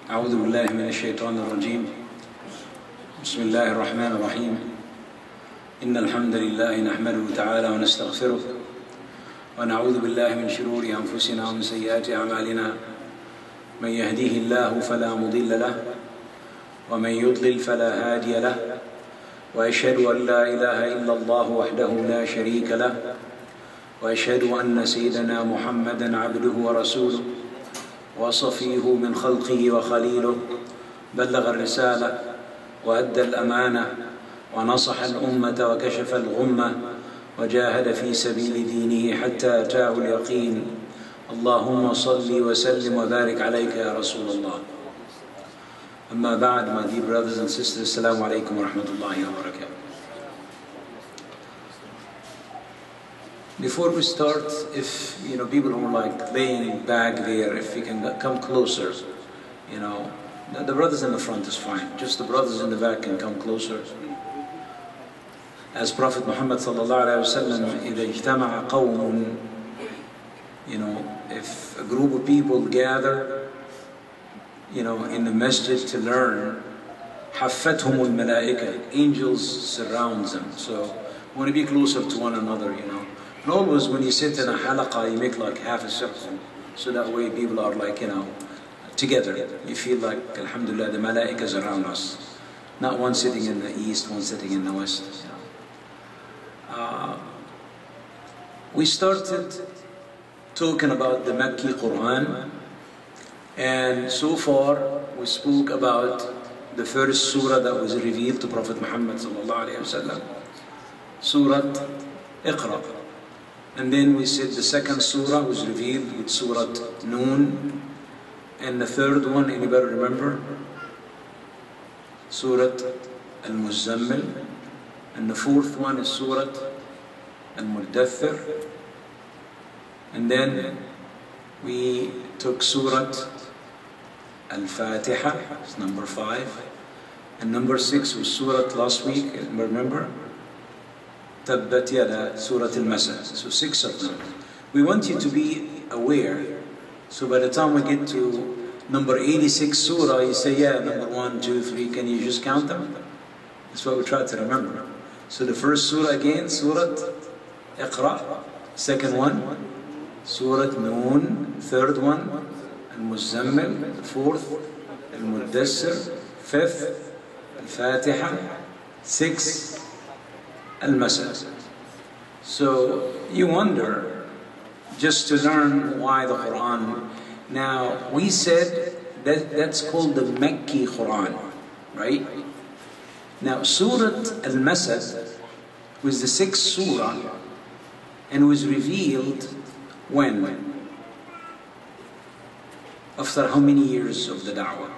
أعوذ بالله من الشيطان الرجيم. بسم الله الرحمن الرحيم. إن الحمد لله نحمده تعالى ونستغفره ونعوذ بالله من شرور أنفسنا ومن سيئات أعمالنا. من يهديه الله فلا مضل له ومن يضلل فلا هادي له، وأشهد أن لا إله إلا الله وحده لا شريك له، وأشهد أن سيدنا محمدا عبده ورسوله وصفيه من خلقه وخليله، بلغ الرسالة وأدى الأمانة ونصح الأمة وكشف الغمة وجاهد في سبيل دينه حتى أتاه اليقين. اللهم صل وسلم وبارك عليك يا رسول الله. أما بعد, my dear brothers and sisters, Assalamu alaikum wa rahmatullahi wa barakatuh. Before we start, if people who are like laying back there, if you can come closer, the brothers in the front is fine. Just the brothers in the back can come closer. As Prophet Muhammad sallallahu alaihi wasallam, إذا اجتمع قوم, if a group of people gather, in the masjid to learn, حفتهم الملائكة, angels surrounds them. So we want to be closer to one another, And always when you sit in a halaqah, you make like half a circle, so that way people are like, together. You feel like, alhamdulillah, the malaika is around us. Not one sitting in the east, one sitting in the west. We started talking about the Makki Quran, and so far we spoke about the first surah that was revealed to Prophet Muhammad sallallahu alaihi wasallam, Surah Iqra. And then we said the second surah was revealed with Surah Noon, and the third one, anybody remember? Surah Al-Muzzammil, and the fourth one is Surah Al-Muddathir. And then we took Surah Al-Fatiha, it's number 5, and number 6 was Surah last week, remember? Tabbat Yada, Surah Al-Masad. So 6 of them. We want you to be aware, so by the time we get to number 86 surah, you say, yeah, number 1, 2, 3, can you just count them? That's what we try to remember. So the first surah again, Surah Iqra. Second one, Surah Noon. Third one, Al-Muzzammil. The fourth, Al-Muddassir. Fifth, Al-Fatiha. Sixth, Al-Masad. So you wonder, just to learn why the Quran. Now we said that that's called the Makki Quran, right? Now Surah Al-Masad was the 6th surah and was revealed when? After how many years of the da'wah?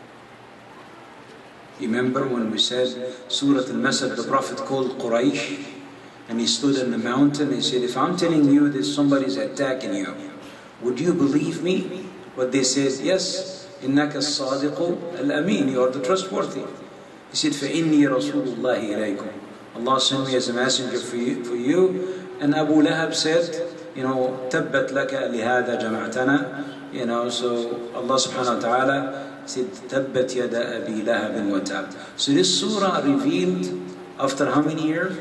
Remember when we said Surah Al-Masad, the Prophet called Quraysh, and he stood in the mountain and he said, if I'm telling you that somebody's attacking you, would you believe me? What they said, yes, إِنَّكَ الصَّادِقُ الْأَمِينُ, you are the trustworthy. He said, فَإِنِّي رَسُولُ اللَّهِ إِلَيْكُمْ, Allah sent me as a messenger for you. And Abu Lahab said, تَبَّتْ لَكَ لِهَذَا جَمَعْتَنَا, so Allah subhanahu wa ta'ala said, تَبَّتْ يَدَ أَبِي لَهَبٍ وَتَابٍ. So this surah revealed after how many years?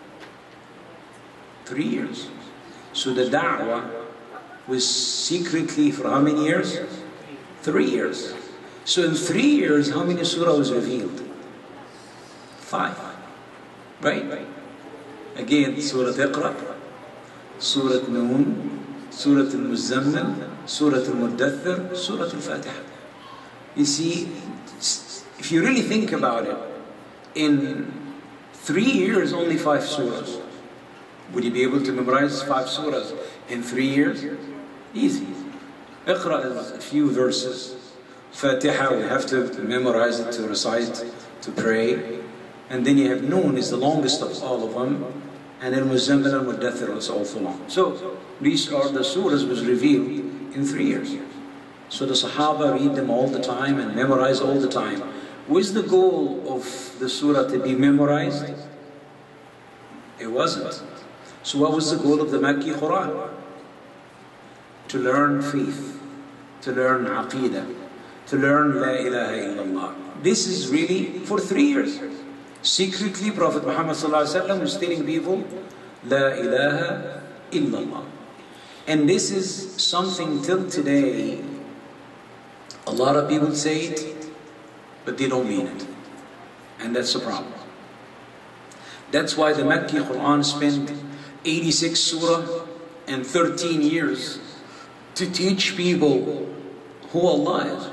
3 years. So the da'wah was secretly for how many years? 3 years. So in 3 years, how many surah was revealed? 5. Right? Again, Surah Iqra, Surah Noon, Surah Al-Muzzammil, Surah Al-Muddathir, Surah Al-Fatiha. You see, if you really think about it, in 3 years, only 5 surahs. Would you be able to memorize 5 surahs in 3 years? Easy. Iqra is a few verses. Fatiha, we have to memorize it, to recite, to pray. And then you have Noon is the longest of all of them. And then Muzzammil and Muddathir is also long. So these are the surahs was revealed in 3 years. So the Sahaba read them all the time and memorize all the time. Was the goal of the surah to be memorized? It wasn't. So what was the goal of the Makki Quran? To learn faith, to learn aqeedah, to learn La ilaha illallah. This is really for 3 years. Secretly, Prophet Muhammad was telling people, La ilaha illallah. And this is something till today, a lot of people say it, but they don't mean it. And that's the problem. That's why the Makki Quran spent 86 surah and 13 years to teach people who Allah is.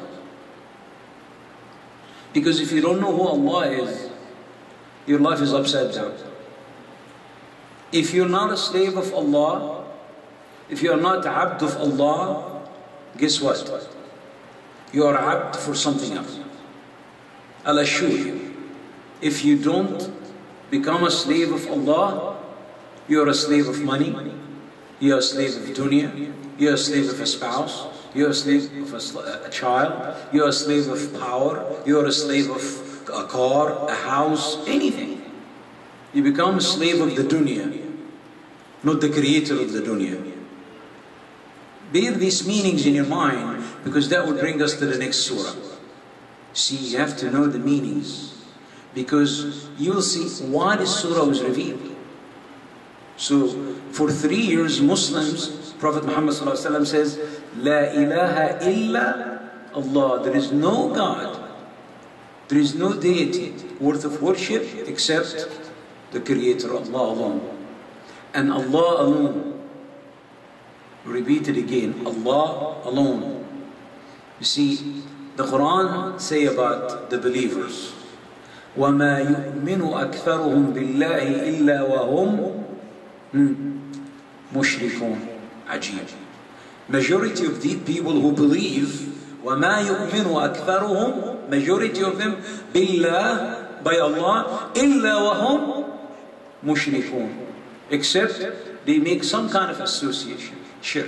Because if you don't know who Allah is, your life is upside down. If you're not a slave of Allah, if you are not abd of Allah, guess what? You are abd for something else. I'll assure you, if you don't become a slave of Allah, you're a slave of money, you're a slave of dunya, you're a slave of a spouse, you're a slave of a child, you're a slave of power, you're a slave of a car, a house, anything. You become a slave of the dunya, not the creator of the dunya. Bear these meanings in your mind, because that will bring us to the next surah. See, you have to know the meanings, because you will see why this surah was revealed. So, for 3 years, Muslims, Prophet Muhammad says, La ilaha illa Allah. There is no God, there is no deity worth of worship except the Creator, Allah alone. And Allah alone. Repeat it again, Allah alone. You see, the Quran say about the believers, وَمَا يُؤْمِنُ أَكْثَرُهُمْ بِاللَّهِ إِلَّا وَهُمْ مُشْرِكُونَ. Ajib. Majority of the people who believe, وَمَا يُؤْمِنُ أَكْثَرُهُمْ, majority of them, billah, by Allah, إِلَّا وَهُمْ مُشْرِكُونَ. Except they make some kind of association, shirk.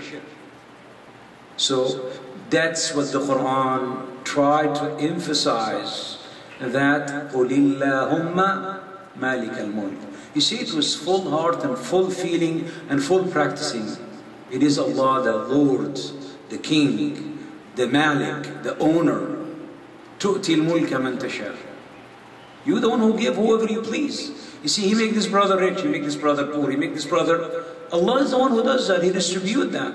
So that's what the Quran tried to emphasize, that قُلِ اللَّهُمَّ مَالِكَ الْمُلْكِ. You see, it was full heart and full feeling and full practicing. It is Allah, the Lord, the King, the Malik, the owner. تُؤْتِي الْمُلْكَ مَنْ تَشَاءُ. You're the one who give whoever you please. You see, He make this brother rich, He make this brother poor, He make this brother... Allah is the one who does that, He distributes that.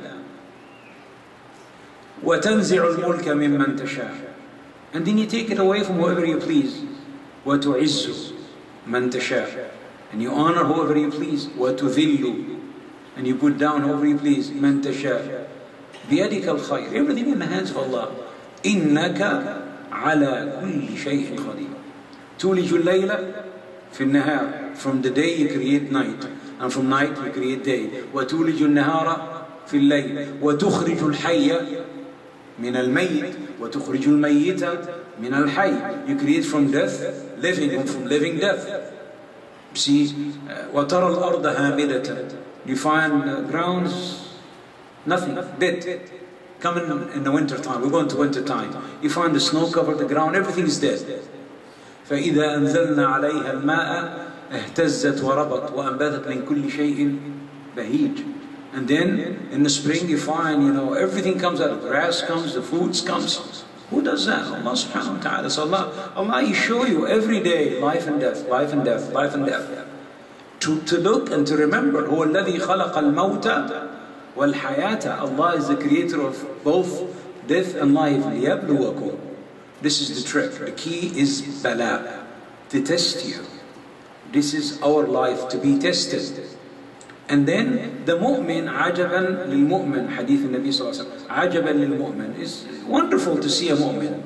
وَتَنْزِعُ الْمُلْكَ مِمَّنْ تَشَاءُ. And then you take it away from whoever you please. وَتُعِزُّ مَنْ تَشَاءُ. And you honor whoever you please. وَتُذِلُّ. And you put down whoever you please. مَنْ تَشَاءُ. بِيَدِكَ الْخَيْرِ. Everything in the hands of Allah. إِنَّكَ عَلَى كُلِّ شَيْءٍ قَدِيرٌ. تُولِجُ اللَّيْلَ فِي النَّهَارِ. From the day you create night, and from night you create day. وَتُولِجُ النَّهَارَ فِي اللَّيْلِ. وَتُخْرِجُ الْحَيَّ مِنَ الْمَيِّتِ. وَتُخْرِجُ الْمَيِّتَ مِنَ الْحَيِّ. You create from death, living, and from living, death. See, وَتَرَى الْأَرْضَ هَامِدَةً. You find grounds, nothing, dead. Coming in the winter time, we're going to winter time. You find the snow covered the ground, everything is dead. فإذا أنزلنا عليها الماء اهتزت وربت وأنبتت من كل شيء بهيج. And then in the spring you find, everything comes out. The grass comes, the foods comes. Who does that? Allah subhanahu wa ta'ala. So Allah, He show you every day life and death, life and death, life and death. To look and to remember, هو الذي خلق الموت والحياة. Allah is the creator of both death and life. ليبلوكم. This is the trick. The key is bala, to test you. This is our life, to be tested. And then the mu'min, عجبا للمؤمن, hadith Nabi sallallahu alaihi wasallam, عجبا للمؤمن, is wonderful to see a mu'min.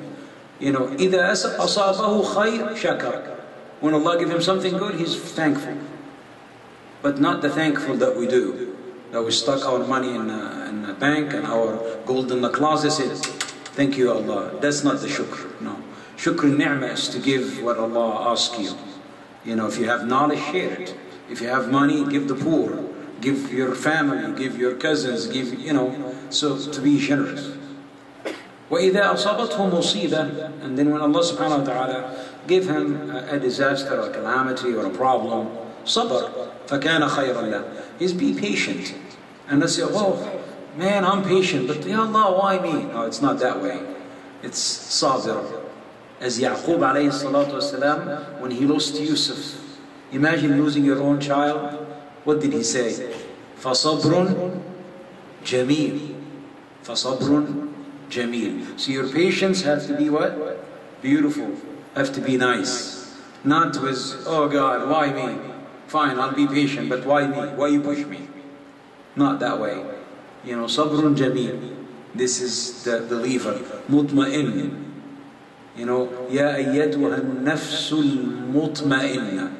إذا أصابه خير شكر. When Allah gives him something good, he's thankful. But not the thankful that we do, that we stuck our money in a bank and our gold in the closet, said, thank you Allah. That's not the shukr, no. Shukr ni'mah is to give what Allah asks you. If you have knowledge, share it. If you have money, give the poor. Give your family, give your cousins, so to be generous. وَإِذَا أَصَابَتْهُ مُصِيبَةٌ. And then when Allah subhanahu wa ta'ala give him a disaster or a calamity or a problem, صَبَرْ فَكَانَ خَيْرًا لَهُ. Is be patient. And they say, oh man, I'm patient, but Ya Allah, why me? No, it's not that way. It's sabir. As Yaqub alayhi salatu wasalam, when he lost Yusuf, imagine losing your own child. What did he say? فَصَبْرٌ جَمِيلٌ. فَصَبْرٌ جَمِيلٌ. So your patience has to be what? Beautiful. Have to be nice. Not with, oh God, why me? Fine, I'll be patient, but why me? Why you push me? Not that way. You know, صَبْرٌ جَمِيلٌ. This is the believer. مُطْمَئِنٌ. You know, يَا أَيَّتُهَا النَّفْسُ الْمُطْمَئِنَّ.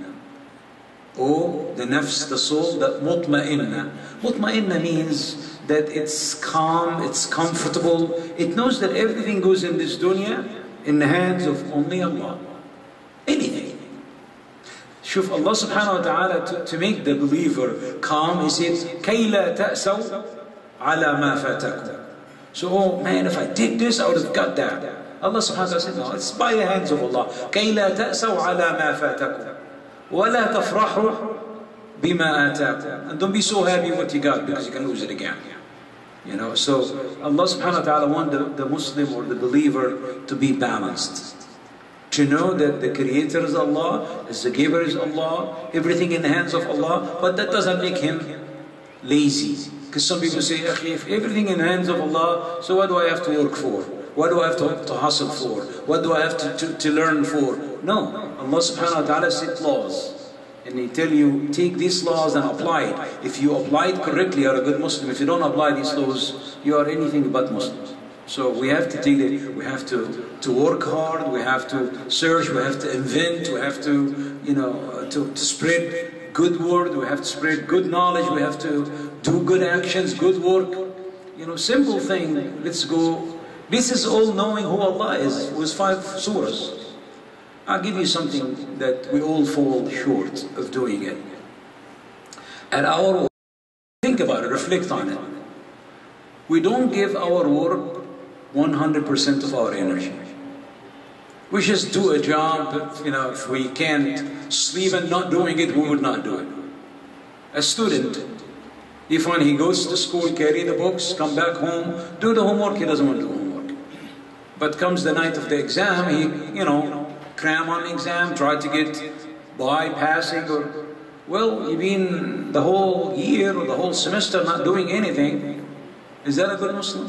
Oh, the nafs, the soul, that mutma'inna. Mutma'inna means that it's calm, it's comfortable. It knows that everything goes in this dunya in the hands of only Allah. Anything. Shuf, Allah subhanahu wa ta'ala, to make the believer calm, He says, كَيْ لَا تَأْسَوْا عَلَى مَا فَاتَكُمْ. So, oh man, if I did this, I would have got that. Allah subhanahu wa ta'ala said, no, it's by the hands of Allah. كَيْ لَا تَأْسَوْا عَلَى مَا فَاتَكُمْ. وَلَا تَفْرَحُوا بِمَا آتَاكُمْ. And don't be so happy what you got because you can lose it again. You know, so Allah subhanahu wa ta'ala wants the Muslim or the believer to be balanced. To know that the Creator is Allah, the Giver is Allah, everything in the hands of Allah, but that doesn't make him lazy. Because some people say, if everything in the hands of Allah, so what do I have to work for? What do I have to hustle for? What do I have to learn for? No. Allah subhanahu wa ta'ala set laws. And He tell you, take these laws and apply it. If you apply it correctly, you are a good Muslim. If you don't apply these laws, you are anything but Muslim. So we have to take it, we have to work hard, we have to search, we have to invent, we have to, you know, to spread good word, we have to spread good knowledge, we have to do good actions, good work. You know, simple thing, let's go. This is all knowing who Allah is, with 5 surahs. I'll give you something that we all fall short of doing it. At our work, think about it, reflect on it. We don't give our work 100% of our energy. We just do a job, but, you know, if we can't sleep and not doing it, we would not do it. A student, you find he goes to school, carry the books, come back home, do the homework, he doesn't want to do homework. But comes the night of the exam, he, you know, cram on the exam, try to get by passing, or, well, you've been the whole year or the whole semester not doing anything. Is that a good Muslim?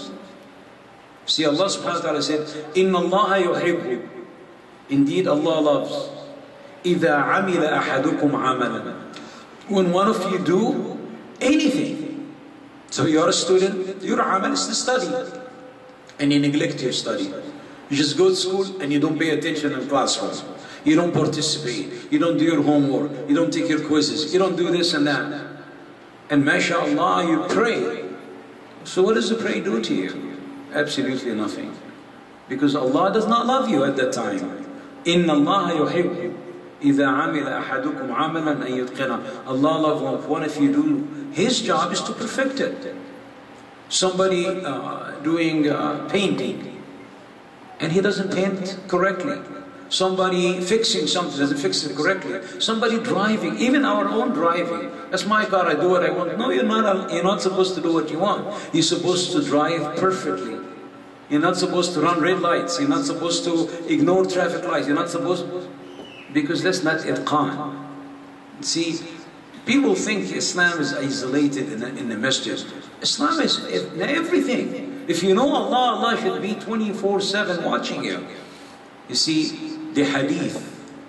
See, Allah subhanahu wa ta'ala said, إِنَّ اللَّهَ يُحِبُّ. Indeed, Allah loves. إِذَا عَمِلَ أَحَدُكُمْ عَمَلًا. When one of you do anything. So you're a student, your amal is to study. And you neglect your study. You just go to school and you don't pay attention in classroom. You don't participate. You don't do your homework. You don't take your quizzes. You don't do this and that. And mashallah, you pray. So what does the prayer do to you? Absolutely nothing. Because Allah does not love you at that time. إِنَّ اللَّهَ يُحِبُّ إِذَا عَمِلَ أَحَدُكُمْ عَمَلًا أَن يُتْقِنَهُ. Allah loves one if you do. His job is to perfect it. Somebody doing painting, and he doesn't paint correctly. Somebody fixing something, doesn't fix it correctly. Somebody driving, even our own driving. That's my car, I do what I want. No, you're not supposed to do what you want. You're supposed to drive perfectly. You're not supposed to run red lights. You're not supposed to ignore traffic lights. You're not supposed to, because that's not itqan. See, people think Islam is isolated in the masjid. Islam is everything. If you know Allah, Allah should be 24/7 watching you. You see, the hadith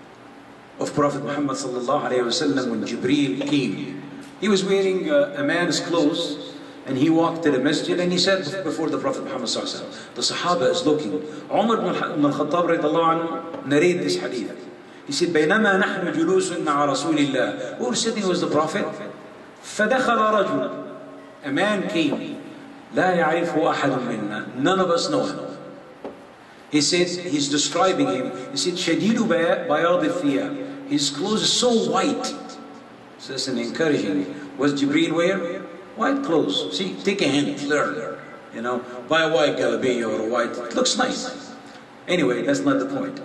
of Prophet Muhammad sallallahu alayhi wa sallam, when Jibreel came, he was wearing a man's clothes, and he walked to the masjid and he said before the Prophet Muhammad sallallahu alayhi wa sallam, the Sahaba is looking. Umar ibn al-Khattab radiallahu anhu narrated this hadith. He said, بينما نحن جلوس مع رسول الله. We were sitting with the Prophet. فدخل رجل. A man came. لا يعرفه أحد منا. None of us know him. He says, he's describing him. He said, شديد بياض الثياب. His clothes are so white. So that's an encouraging. What's Jibreel wear? White clothes. See, take a hint, learn. You know, buy a white galabiya or a white. It looks nice. Anyway, that's not the point.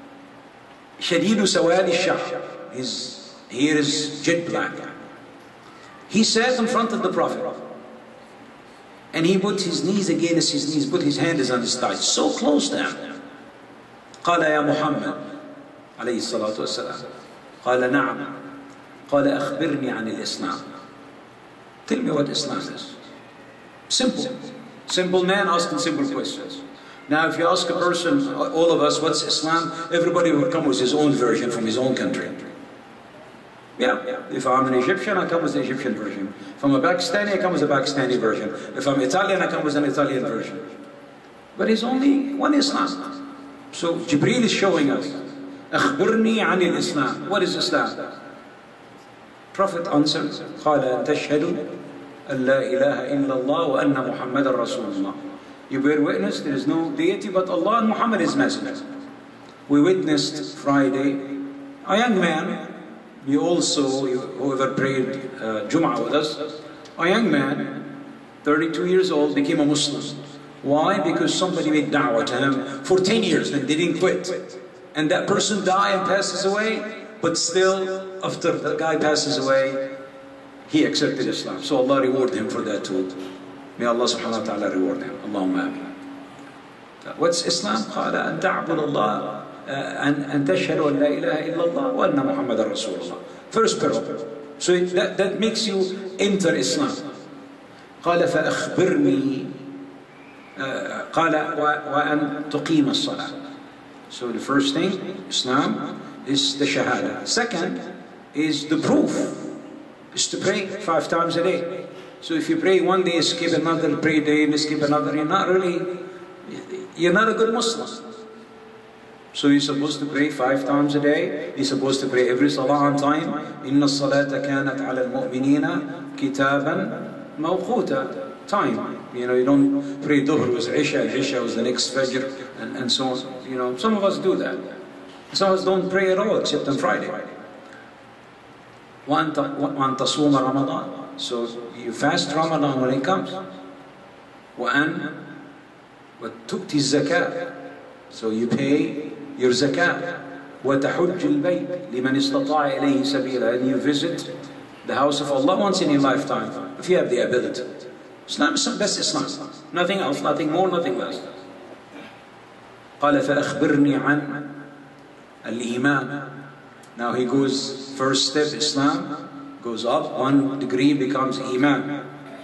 شديد سواد الشعر. His hair is jet black. He sat in front of the Prophet. And he put his knees against his knees, put his hands on his thighs, so close to him. قال يا محمد عليه الصلاة والسلام. قال نعم. قال أخبرني عن الإسلام. Tell me what Islam is. Simple. Simple man asking simple questions. Now if you ask a person, all of us, what's Islam? Everybody will come with his own version from his own country. Yeah, if I'm an Egyptian, I come with the Egyptian version. If I'm a Pakistani, I come with a Pakistani version. If I'm Italian, I come with an Italian version. But it's only one Islam. So Jibreel is showing us, أخبرني عن الإسلام. What is Islam? Prophet answered, قال أن تشهد أن لا إله إلا الله وأن محمد رسول الله. You bear witness, there is no deity but Allah and Muhammad is messenger. We witnessed Friday, a young man, you also, whoever prayed Jum'ah with us, a young man, 32 years old, became a Muslim. Why? Because somebody made da'wah to him for 10 years and they didn't quit. And that person died and passes away, but still, after the guy passes away, he accepted Islam. So Allah reward him for that too. May Allah subhanahu wa ta'ala reward him. Allahumma ameen. What's Islam? قال أن تعبد الله أن تشهد أن لا إله إلا الله وأن محمد رسول الله. First paragraph. So that makes you enter Islam. قال فأخبرني قال وأن تقيم الصلاة. So the first thing, Islam, is the Shahada. Second is the proof, is to pray 5 times a day. So if you pray one day, skip another, pray day, skip another, you're not a good Muslim. So you're supposed to pray 5 times a day. You're supposed to pray every salah on time. إِنَّ الصَّلَاةَ كَانَتْ عَلَى الْمُؤْمِنِينَ كِتَابًا مَوْقُوتًا. Time. You don't pray Dhuhr was Isha, Isha was the next Fajr, and so on. Some of us do that. Some of us don't pray at all except on Friday. وَأَن تَصُومَ رَمَضَانَ. So you fast Ramadan when it comes. وَأَن وَتُؤْتِ الزَّكَاةَ. So you pay your zakah. وَتَحُجِّ الْبَيْتِ لِمَنِ اسْتَطَاعَ إِلَيْهِ سَبِيلًا. And you visit the house of Allah once in your lifetime, if you have the ability. Islam is best Islam. Nothing else, nothing more, nothing less. قال فأخبرني عن الإيمان. Now he goes, first step, Islam, goes up 1 degree, becomes Iman.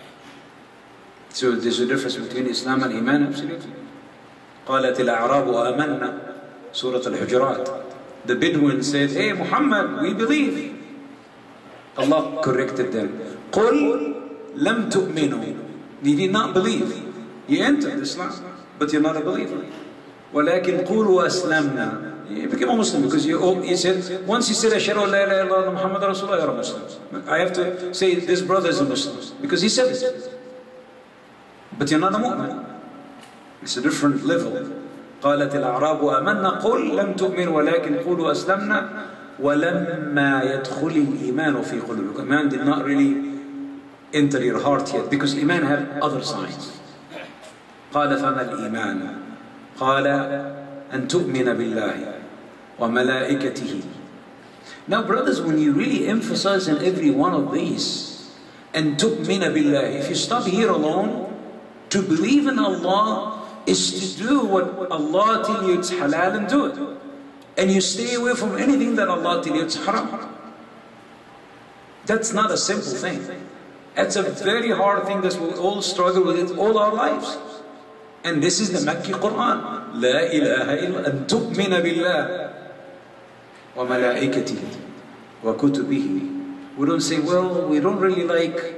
So there's a difference between Islam and Iman, absolutely. قالت الأعراب آمنا. Surah Al-Hujurat. The Bedouin said, hey Muhammad, we believe. Allah corrected them. قل لم تؤمنوا. You did not believe. You entered Islam, but you're not a believer. ولكن قولوا أسلمنا. You became a Muslim because he said, once you said أشهد أن لا إله إلا الله محمد رسول الله, you're a Muslim. I have to say this brother is a Muslim because he said it. But you're not a mu'min. It's a different level. قالت الأعراب آمنا قل لم تؤمنوا ولكن قولوا أسلمنا ولما يدخل الإيمان في قلوبكم. Iman did not really enter your heart yet because Iman had other signs. قال فما الإيمان قال أن تؤمن بالله وملائكته. Now brothers, when you really emphasize in every one of these, أن تؤمن بالله, if you stop here alone, to believe in Allah is to do what Allah tells you it's halal and do it. And you stay away from anything that Allah tells you it's haram. That's not a simple thing. That's a very hard thing that we all struggle with it all our lives. And this is the Makki Quran. La ilaha illa an tu'mina billah wa malaikatihi wa kutubihi. We don't say, well, we don't really like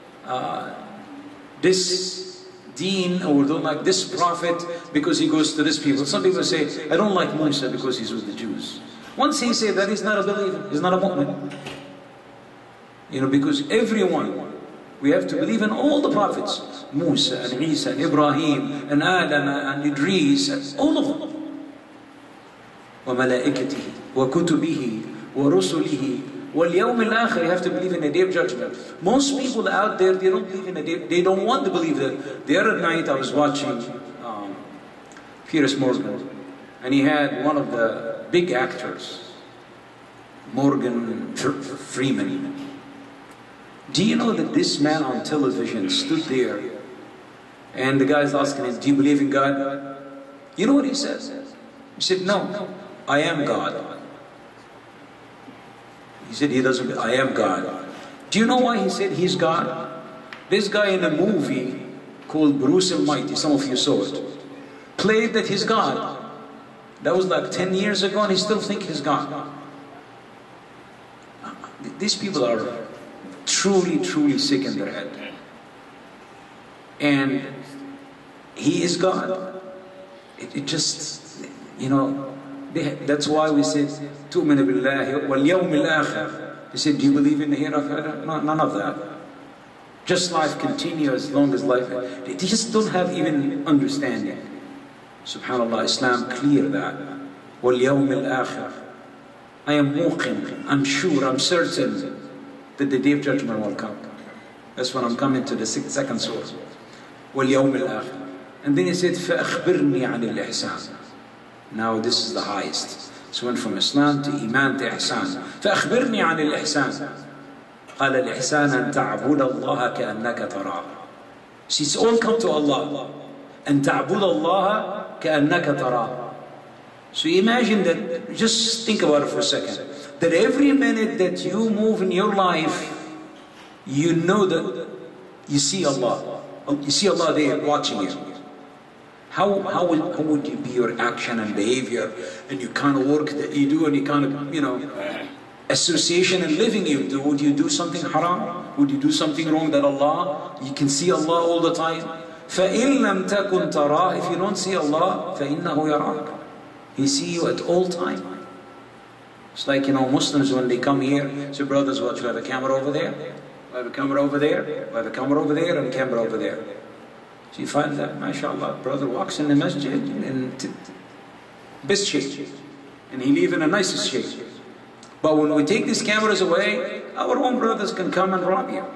this deen, or we don't like this prophet because he goes to this people. Some people say, I don't like Musa because he's with the Jews. Once he said that, he's not a believer, he's not a mu'min. Because everyone, we have to believe in all the prophets. Musa and Isa and Ibrahim and Adam and Idris, and all of them. وَمَلَائِكَتِهِ وَكُتُبِهِ وَرُسُلِهِ وَالْيَوْمِ الْآخِرِ. You have to believe in the Day of Judgment. Most people out there, they don't believe in the day. They don't want to believe that. The other night I was watching Piers Morgan, and he had one of the big actors, Morgan Freeman. Do you know that this man on television stood there And the guy's asking him, do you believe in God? You know what he says? He said, no, I am God. He said he doesn't, I am God. Do you know why he said he's God? This guy in a movie called Bruce Almighty, some of you saw it, played that he's God. That was like 10 years ago and he still thinks he's God. These people are truly, truly sick in their head. And he is God. It just, you know, that's why we said, تُؤْمِنَ بِاللَّهِ وَالْيَوْمِ الْآخِرِ. He said, do you believe in the hereafter? No, none of that. Just life continues as long as life. They just don't have even understanding. Subhanallah, Islam clear that. وَالْيَوْمِ الْآخِرِ. I am muqin, I'm sure, I'm certain that the day of judgment will come. That's when I'm coming to the second source. وَالْيَوْمِ الْآخِرِ. And then he said, فَأَخْبِرْنِي عَنِ الْإِحْسَانِ. Now this is the highest. So went from Islam to Iman to Ihsan. فَأَخْبِرْنِي عَنِ الْإِحْسَانِ. قال الإحسان أن تعبد الله كأنك تراه. See, it's all come to Allah. أن تعبد الله كأنك تراه. So imagine that, just think about it for a second, that every minute that you move in your life, you know that you see Allah. You see Allah there watching you. How would you be your action and behavior and your kind of work that you do and your kind of, you know, association and living you do? Would you do something haram? Would you do something wrong that Allah, you can see Allah all the time? فَإِن لَمْ تَكُنْ تَرَاهُ. If you don't see Allah, فَإِنَّهُ يَرَاكَ. He see you at all time. It's like, you know, Muslims when they come here, say, brothers, what, you have a camera over there? I have a camera over there, I have a camera over there, and a camera over there. So you find that, mashallah, brother walks in the masjid in best shape, and he lives in the nicest shape. But when we take these cameras away, our own brothers can come and rob you.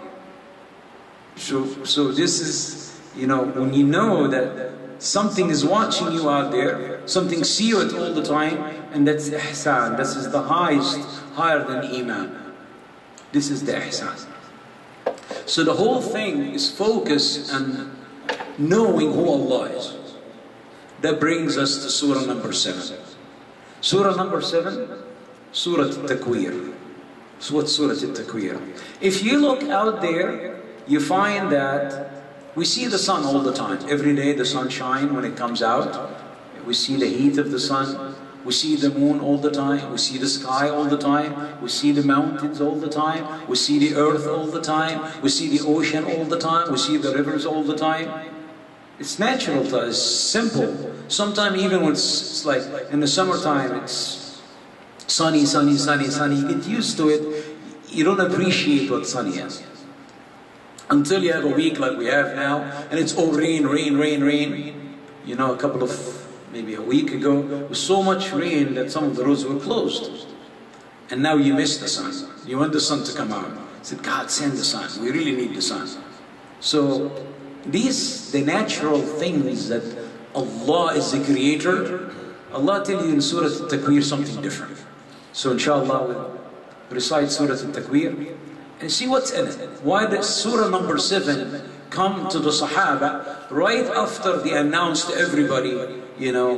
So this is, you know, when you know that something is watching you out there, something see you at all the time, and that's ihsan. This is the highest, higher than iman. This is the ihsan. So the whole thing is focused on knowing who Allah is. That brings us to surah number 7. Surah number 7, Surah Al-Takwir. So what's Surah Al-Takwir? If you look out there, you find that we see the sun all the time. Every day the sun shines when it comes out. We see the heat of the sun. We see the moon all the time. We see the sky all the time. We see the mountains all the time. We see the earth all the time. We see the ocean all the time. We see the rivers all the time. It's natural to us, simple. Sometimes even when it's like in the summertime, it's sunny, sunny, sunny, sunny. You get used to it. You don't appreciate what sunny is. Until you have a week like we have now, and it's all rain, rain, rain, rain. You know, maybe a week ago, there was so much rain that some of the roads were closed. And now you miss the sun. You want the sun to come out. You said, God, send the sun. We really need the sun. So the natural things that Allah is the creator, Allah tells you in Surah Al-Takwir something different. So inshallah we'll recite Surah Al-Takwir and see what's in it. Why does Surah number 7 come to the Sahaba right after they announced to everybody, you know,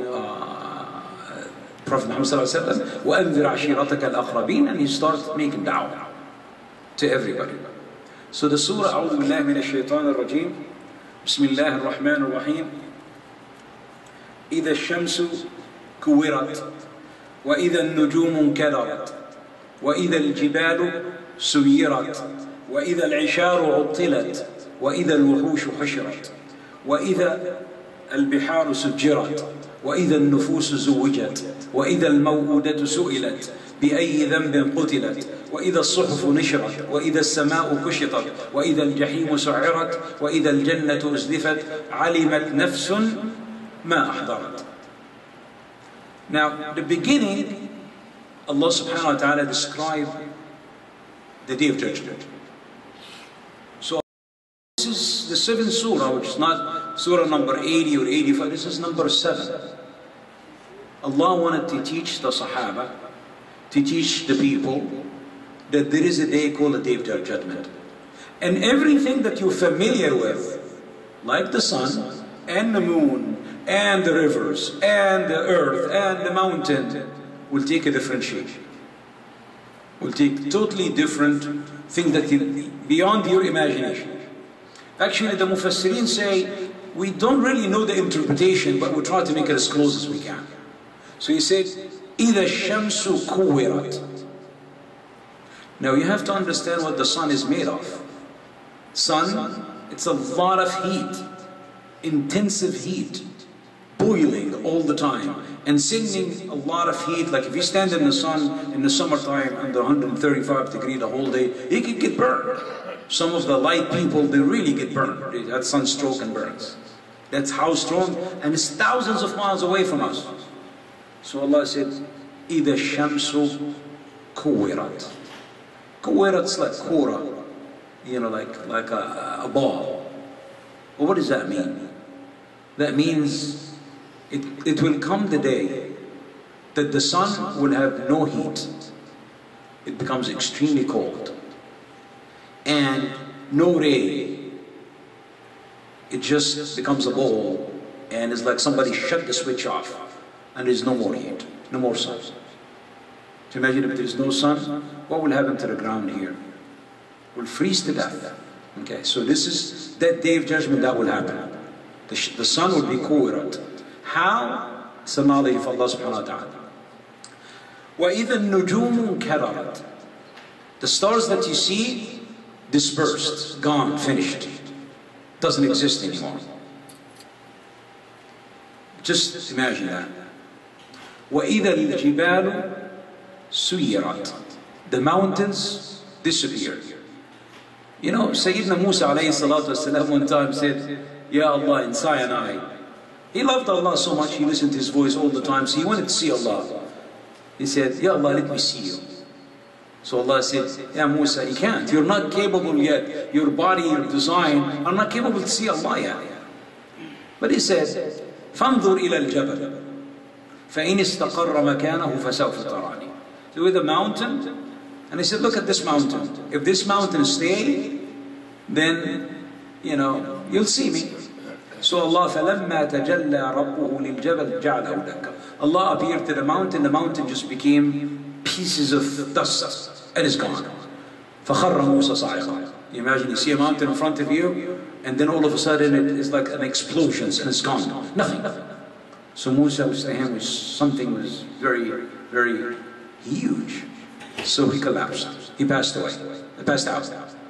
Prophet Muhammad sallallahu alaihi wasallam, وَأَنذِرْ عَشِيرَتَكَ الْأَقْرَبِينَ, and he starts making da'wah to everybody. So the surah, أعوذ بالله من الشيطان الرجيم, بسم الله الرحمن الرحيم, إذا الشمس كورت وإذا النجوم انكدرت وإذا الجبال سيرت وإذا العشار عطلت وإذا الوحوش حشرت وإذا البحار سجرت وإذا النفوس زوجت وإذا الموءودة سئلت بأي ذنب قتلت وإذا الصحف نشرت وإذا السماء كشطت وإذا الجحيم سعرت وإذا الجنة أزلفت علمت نفس ما أحضرت. Now, the beginning, Allah subhanahu wa ta'ala described the Day of Judgment. So this is the 7th surah, which is not surah number 80 or 85, this is number 7. Allah wanted to teach the Sahaba, to teach the people, that there is a day called the Day of Judgment. And everything that you're familiar with, like the sun and the moon and the rivers and the earth and the mountain, will take a different shape. Will take totally different thing that beyond your imagination. Actually, the Mufassirin say, we don't really know the interpretation, but we try to make it as close as we can. So he said, إِذَا الشَّمْسُ كُوِّرَتْ. Now you have to understand what the sun is made of. Sun, it's a lot of heat, intensive heat, boiling all the time, and sending a lot of heat. Like if you stand in the sun in the summertime under 135 degrees the whole day, you could get burned. Some of the light people, they really get burned. They have sunstroke and burns. That's how strong, and it's thousands of miles away from us. So Allah said, إِذَا الشَّمْسُ كُوِّرَتْ. Kuwirat's like kura, you know, like a ball. Well, what does that mean? That means it will come the day that the sun will have no heat. It becomes extremely cold. And no ray. It just becomes a ball, and it's like somebody shut the switch off, and there's no more heat, no more sun. So imagine if there's no sun, what will happen to the ground here? Will freeze to death. Okay, so this is that day of judgment that will happen. The sun will be kuwirat. How? It's a knowledge of Allah subhanahu wa ta'ala. وَإِذَا النُّجُومُ كَدَرَتْ. The stars that you see, dispersed, gone, finished. Doesn't exist anymore. Just imagine that. وَإِذَا الْجِبَالُ سُيِّرَتْ. The mountains disappeared. You know, Sayyidina Musa alayhi salatu wasalam one time said, Ya Allah, in Sinai. He loved Allah so much, he listened to his voice all the time, so he wanted to see Allah. He said, Ya Allah, let me see you. So Allah said, Ya Musa, you can't. You're not capable yet. Your body, your design are not capable to see Allah yet. But he said, فَانظُرْ إِلَى الْجَبَلِ فَإِنِ اسْتَقَرَّ مَكَانَهُ فَسَوْفَ تَرَانِي. So with a mountain, and he said, look at this mountain. If this mountain stays, then, you know, you'll see me. So Allah, فَلَمَّا تَجَلَّى رَبُّهُ لِلْجَبَلِ جَعْلَهُ دَكًّا. Allah appeared to the mountain just became pieces of dust, and it's gone. فَخَرَّ مُوسَى صَاعِقًا. You imagine you see a mountain in front of you, and then all of a sudden it is like an explosion, and it's gone. Nothing. So Musa was to him, something was very, very huge. So he collapsed. He passed away. He passed out.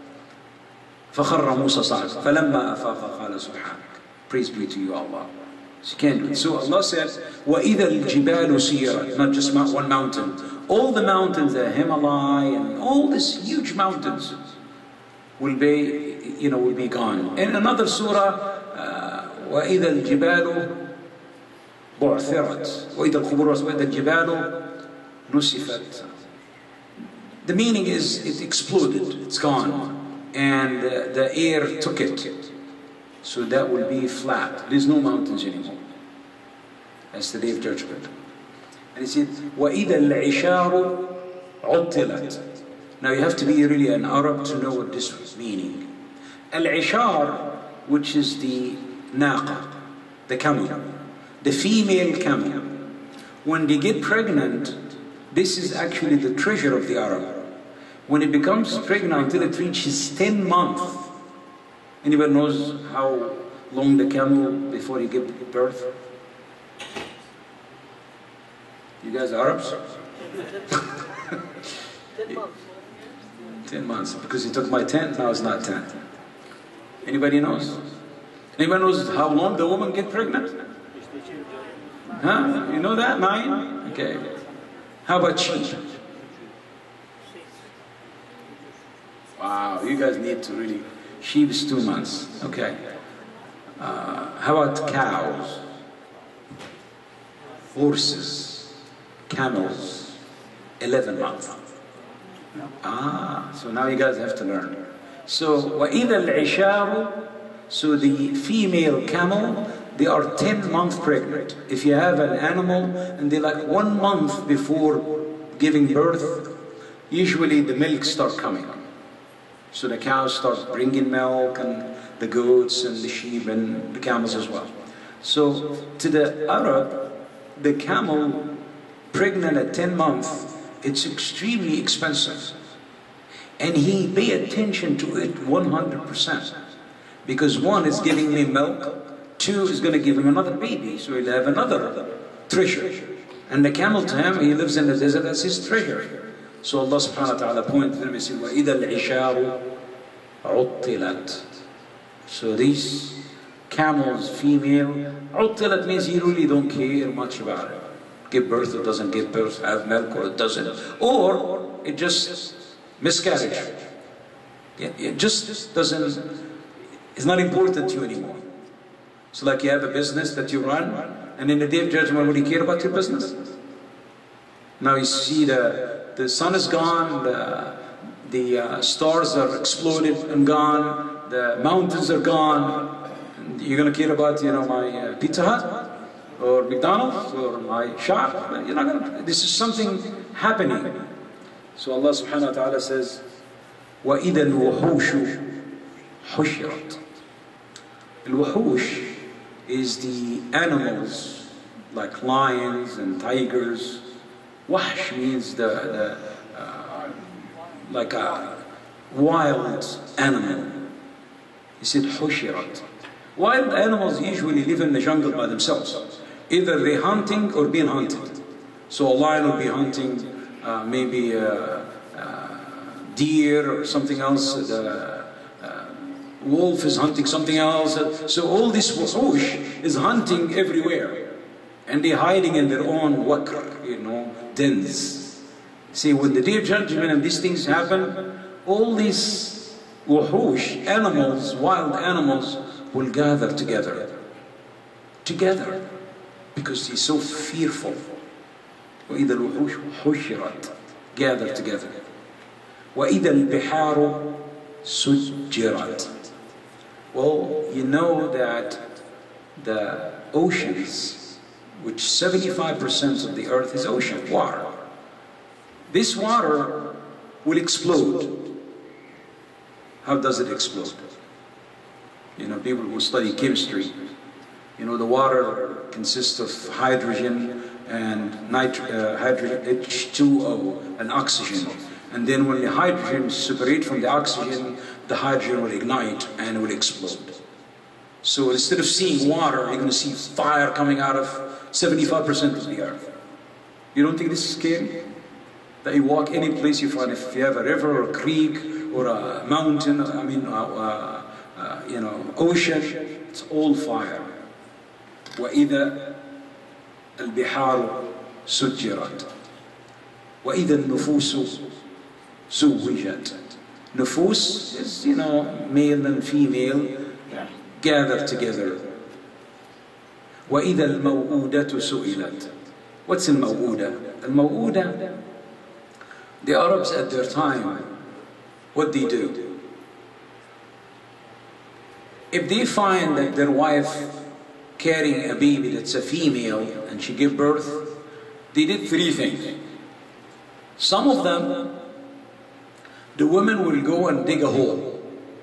فَخَرَّ مُوسَى صَاعِقًا فَلَمَّا أَفَاقَ قَالَ سُبْحَانَكَ. Praise be to you, Allah. So you can't do it. So Allah said, وَإِذَا الْجِبَالُ سِيَرَتْ. Not just one mountain. All the mountains, the Himalaya, and all these huge mountains will be gone. In another surah, وَإِذَا الْجِبَالُ بُعْثِرَتْ وَإِذَا الْقُبُورُ وَإِذَا الْجِبَالُ نُسِفَتْ. The meaning is it exploded, it's gone, and the air took it. So that will be flat. There's no mountains anymore. That's the day of judgment. And he said, وَإِذَا الْعِشَارُ عُطِّلَتْ. Now you have to be really an Arab to know what this is meaning. Al-Ishar, which is the naqa, the camel, the female camel. When they get pregnant, this is actually the treasure of the Arab. When it becomes pregnant until it reaches 10 months, anybody knows how long the camel before he gives birth? You guys are Arabs? 10 months. 10 months, because he took my 10, now it's not 10. Anybody knows? Anybody knows how long the woman gets pregnant? Huh? You know that? 9? Okay. How about sheep? Wow, you guys need to really... Sheep is 2 months. Okay. How about cows? Horses? Camels? 11 months. So now you guys have to learn. So, وَإِذَا الْعِشَارُ. So the female camel, they are 10 months pregnant. If you have an animal and they're like 1 month before giving birth, usually the milk start coming. So the cows start bringing milk, and the goats and the sheep and the camels as well. So to the Arab, the camel pregnant at 10 months, it's extremely expensive. And he pay attention to it 100%. Because one is giving me milk, two is going to give him another baby, so he'll have another treasure. And the camel to him, he lives in the desert, that's his treasure. So Allah subhanahu wa ta'ala pointed to them and said, وَإِذَا الْعِشَارُ عُطِّلَتْ. So these camels, female, عُطِّلَتْ means you really don't care much about it. Give birth or doesn't give birth, have milk or it doesn't. Or it just miscarriage. It just doesn't, it's not important to you anymore. So like you have a business that you run, and in the day of judgment, will you care about your business? Now you see the sun is gone, the stars are exploded and gone, the mountains are gone. And you're going to care about, my Pizza Hut or McDonald's or my shop? You're not going to. This is something happening. So Allah subhanahu wa ta'ala says, وَإِذَا الْوُحُوشُ حُشِرَتْ. Al-Wuhush is the animals like lions and tigers. Wahsh means like a wild animal. He said Hushirat. Wild animals usually live in the jungle by themselves. Either they're hunting or being hunted. So a lion will be hunting maybe deer or something else. The wolf is hunting something else. So all this wuhush is hunting everywhere. And they're hiding in their own waqr, dens. See, when the day of judgment and these things happen, all these wuhush, animals, wild animals, will gather together. Together. Because he's so fearful. وَإِذَا الْوُحُوشُ حُشِرَتْ. Gather together. وَإِذَا الْبِحَارُ سُجِّرَتْ. Well, you know that the oceans, which 75% of the earth is ocean, water. This water will explode. How does it explode? People who study chemistry, the water consists of hydrogen and hydrogen, H2O, and oxygen. And then when the hydrogen separates from the oxygen, the hydrogen will ignite and will explode. So instead of seeing water, you're going to see fire coming out of 75% of the earth. You don't think this is scary? That you walk any place you find, if you have a river or a creek or a mountain, ocean, it's all fire. وَإِذَا الْبِحَارُ سُجِّرَتْ وَإِذَا النُّفُوسُ زُوِّجَتْ. Nufus is, male and female gathered together. وَإِذَا الْمَوْءُودَةُ سُئِلَتْ. What's al-maw'uda? Al-maw'uda, the Arabs at their time, what they do? If they find that their wife carrying a baby that's a female and she gave birth, they did three things. Some of them, the woman will go and dig a hole.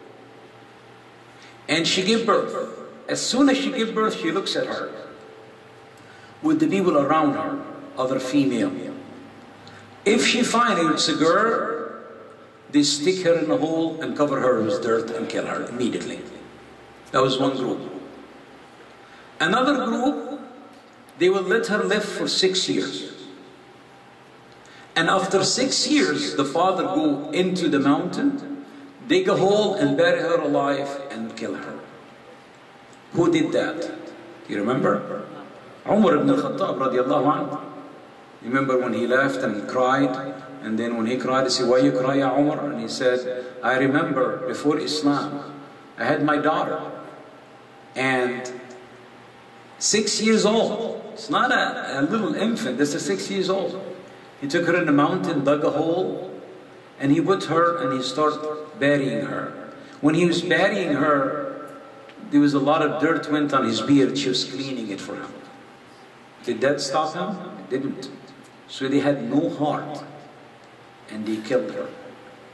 And she gave birth. As soon as she gave birth, she looks at her with the people around her, other female. If she finds it's a girl, they stick her in a hole and cover her with dirt and kill her immediately. That was one group. Another group, they will let her live for 6 years. And after 6 years, the father go into the mountain, dig a hole and bury her alive and kill her. Who did that? Do you remember? Umar ibn al-Khattab radiallahu anhu. You remember when he left and cried? And then when he cried, he said, "Why you cry, Ya Umar?" And he said, "I remember before Islam, I had my daughter. And 6 years old. It's not a little infant, this is 6 years old. He took her in the mountain, dug a hole, and he put her and he started burying her. When he was burying her, there was a lot of dirt went on his beard. She was cleaning it for him. Did that stop him? It didn't. So they had no heart, and they killed her.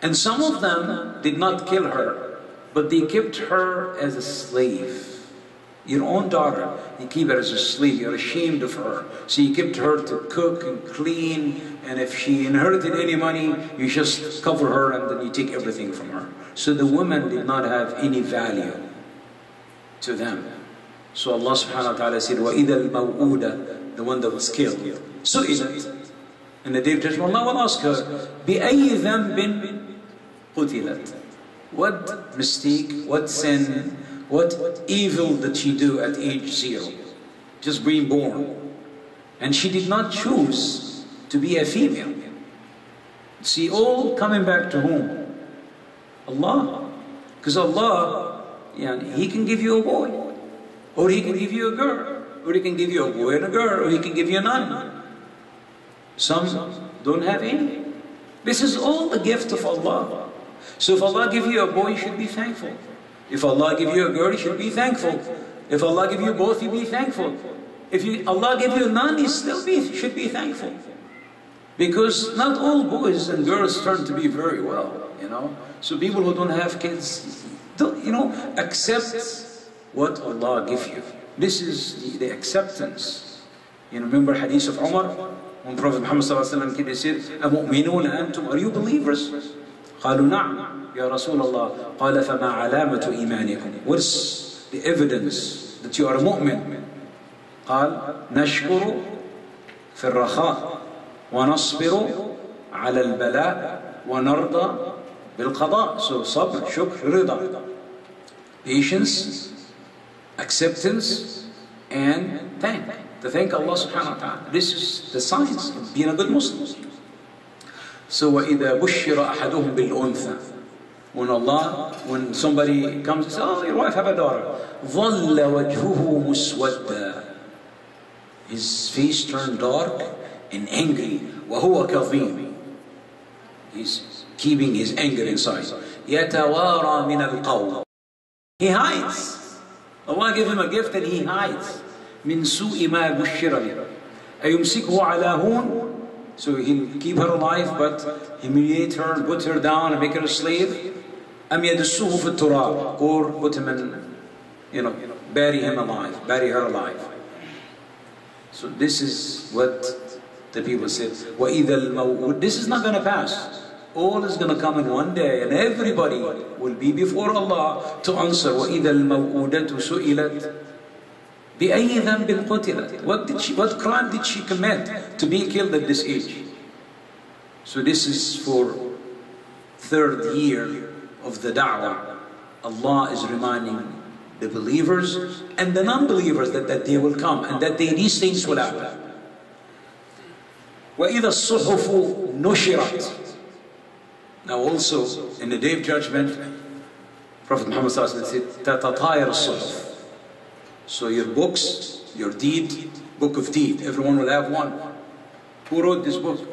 And some of them did not kill her, but they kept her as a slave. Your own daughter, you keep her as a slave, you're ashamed of her. So you kept her to cook and clean, and if she inherited any money, you just cover her and then you take everything from her. So the women did not have any value to them. So Allah subhanahu wa ta'ala said, وَإِذَا الْمَوْءُودَ, the one that was killed, سُئِلَتْ. And the day of judgment, Allah will ask her, بِأَيِّ ذَنْبٍ قُتِلَتْ. What mistake, what sin, what evil did she do at age 0? Just being born. And she did not choose to be a female. See, all coming back to whom? Allah. Because Allah, He can give you a boy, or He can give you a girl, or He can give you a boy and a girl, or He can give you none. Some don't have any. This is all the gift of Allah. So if Allah give you a boy, you should be thankful. If Allah give you a girl, you should be thankful. If Allah give you both, you be thankful. If Allah give you none, you still should be thankful. Because not all boys and girls turn to be very well, So people who don't have kids, accept what Allah gives you. This is the acceptance. Remember hadith of Umar? When Prophet Muhammad said, أَمُؤْمِنُونَ أَنْتُمْ, are you believers? قالوا نعم يا رسول الله. قال فما علامة إيمانكم? What's the evidence that you are a mu'min? قال نشكر في الرخاء ونصبر على البلاء ونرضى بالقضاء. So صبر, شكر, رضا, patience, acceptance, and to thank Allah subhanahu wa ta'ala. This is the science of being a good Muslim. So وَإِذَا بُشِّرَ أَحَدُهُمْ بِالْأُنْثَى, when somebody comes and says, oh, your wife have a daughter, ظَلَّ وَجْهُهُ مُسْوَدًّا, his face turned dark and angry. وَهُوَ كَظِيمٌ, he's keeping his anger inside. يَتَوَارَى مِنَ الْقَوْمِ, he hides. Allah gave him a gift and he hides. مِنْ سُوءِ مَا بُشِّرَ بِهِ أَيُمْسِكْهُ عَلَى هُونٍ, so he'll keep her alive but humiliate her and put her down and make her a slave. أَمْ يَدُسُّهُ فِي التُّرَابِ, or put him in, bury him alive, bury her alive. So this is what the people said. وَإِذَا الْمَوْءُودَ, this is not going to pass. All is going to come in one day and everybody will be before Allah to answer. وَإِذَا الْمَوْءُودَةُ سُئِلَتْ بِأَيِّ ذَنْبٍ قُتِلَتْ, what crime did she commit to be killed at this age? So this is for 3rd year of the da'wah. Allah is reminding the believers and the non-believers that that day will come and that these things will happen. وَإِذَا الصُّحُفُ نُشِرَتْ. Now also in the day of judgment, Prophet Muhammad said, تَتَطَايَرُ الصُّحُفُ. So your books, your deed, book of deed, everyone will have one. Who wrote this book?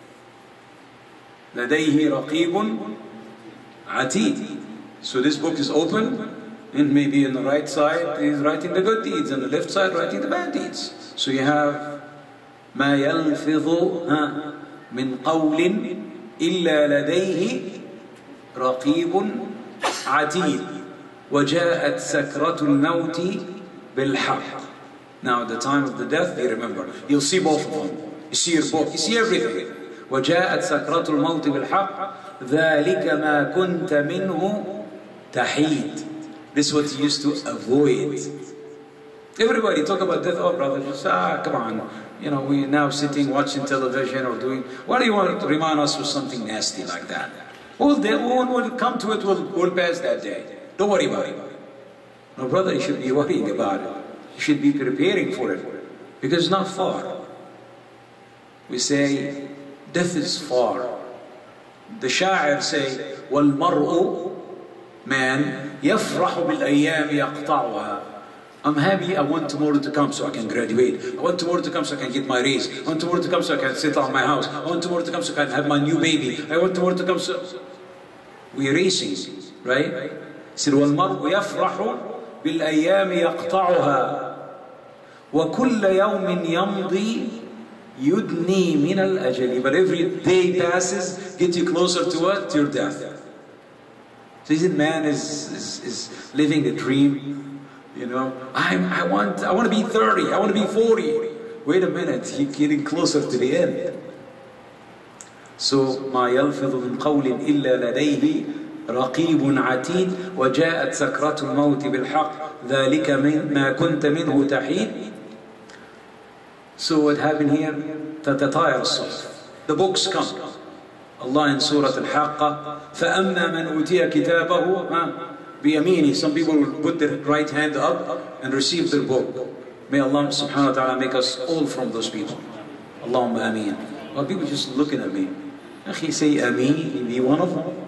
لديه رقيب عتيد. So this book is open, and maybe on the right side he's writing the good deeds, and the left side writing the bad deeds. So you have ما يلفظ من قول إلا لديه رقيب عتيد وجاءت سكرة الموت بالحق. Now at the time of the death, you remember, you'll see both of them. You see your book, you see everything. وجاءت سكرة الموت بالحق ذلك ما كنت منه تحيد. This is what you used to avoid. Everybody talk about death. Oh, brother, just, come on. We're now sitting watching television or doing. Why do you want to remind us of something nasty like that? One will come to it, will pass that day. Don't worry about it. No, brother, you should be worrying about it. You should be preparing for it. Because it's not far. We say, death is far. The Sha'ir say, وَالْمَرْءُ, man, يَفْرَحُ بِالْأَيَّامِ يَقْطَعُهَا. I'm happy, I want tomorrow to come so I can graduate. I want tomorrow to come so I can get my raise. I want tomorrow to come so I can settle on my house. I want tomorrow to come so I can have my new baby. I want tomorrow to come so... We're racing, right? So, وَالْمَرْءُ يَفْرَحُ بِالْأَيَّامِ يَقْطَعُهَا وَكُلَّ يَوْمٍ يَمْضِي Yudni min al-ajali. But every day passes, get you closer to what? To your death. So is it man is living a dream? You know, I want to be 30, I want to be 40. Wait a minute, you're getting closer to the end. So ما يلفظ من قول إلا لديه رقيب عتيد وجاءت سكرة الموت بالحق ذلك ما كنت منه تحيد. So what happened here? تتطاير الصحف. The books come. Allah in Surah Al-Haqqa فأما من أوتي كتابه بيمينه. Some people will put their right hand up and receive their book. May Allah subhanahu wa ta'ala make us all from those people. Allahumma ameen. Well, people just looking at me. Akhi, say ameen, be one of them.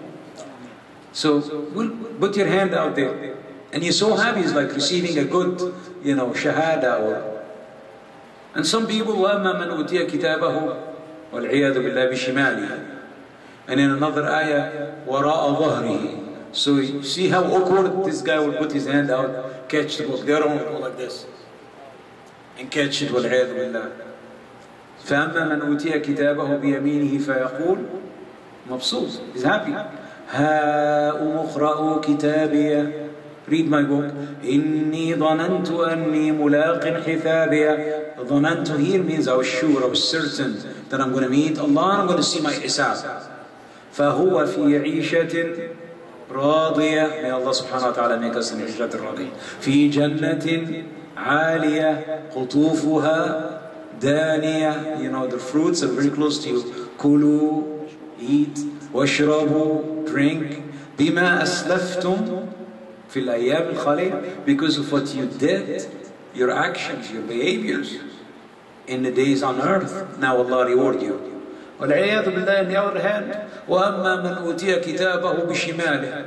So, put your hand out there. And you're so happy, it's like receiving a good, shahada or... And some people, وَأَمَّا مَنْ أُوتِيَ كِتَابَهُ وَالْعِيَاذُ بِاللَّهِ بِشِمَالِهِ. And in another ayah, وَرَاءَ ظَهْرِهِ. So you see how awkward this guy will put his hand out, catch the book. The other one will go like this. And catch it, وَالْعِيَاذُ بِاللَّهِ. فأما من أوتي كتابه بيمينه فيقول مبسوط, he's happy. هاؤم اقرءوا كتابي, read my book. إني ظننت أني ملاق حسابي. ظننت here means I was sure, I was certain that I'm going to meet Allah and I'm going to see my hisab. فهو في عيشة راضية. May Allah subhanahu wa ta'ala make us in عيشة راضية. في جنة عالية قطوفها دانية. The fruits are very close to you. كلوا, eat, واشربوا, drink. بما أسلفتم في الأيام الخالية, because of what you did, your actions, your behaviors in the days on earth. Now Allah reward you. والعياذ بالله. On the other hand, وأما من أوتي كتابه بشماله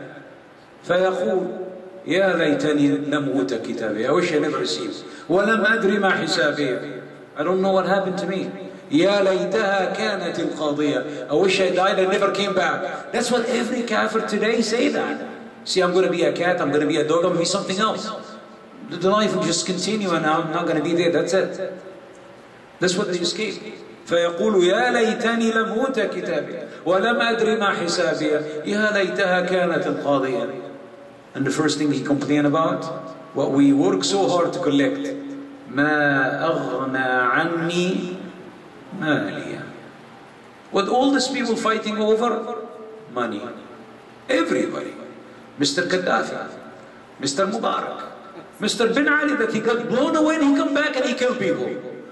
فيقول يا ليتني لم أوت كتابي. I wish I never received. ولم أدري ما حسابي. I don't know what happened to me. يا ليتها كانت القاضية. I wish I died and never came back. That's what every kafir today say that. See, I'm going to be a cat, I'm going to be a dog, I'm going to be something else. The life will just continue and I'm not going to be there, that's it. That's what they escape. فيقول يا ليتني لم أوت كتابي ولم أدري ما حسابي يا ليتها كانت القاضية. And the first thing he complained about, what we work so hard to collect. ما أغنى عني مالية. What all these people fighting over? Money. Everybody. Mr. Gaddafi, Mr. Mubarak, Mr. Bin Ali, that he got blown away and he come back and he killed people.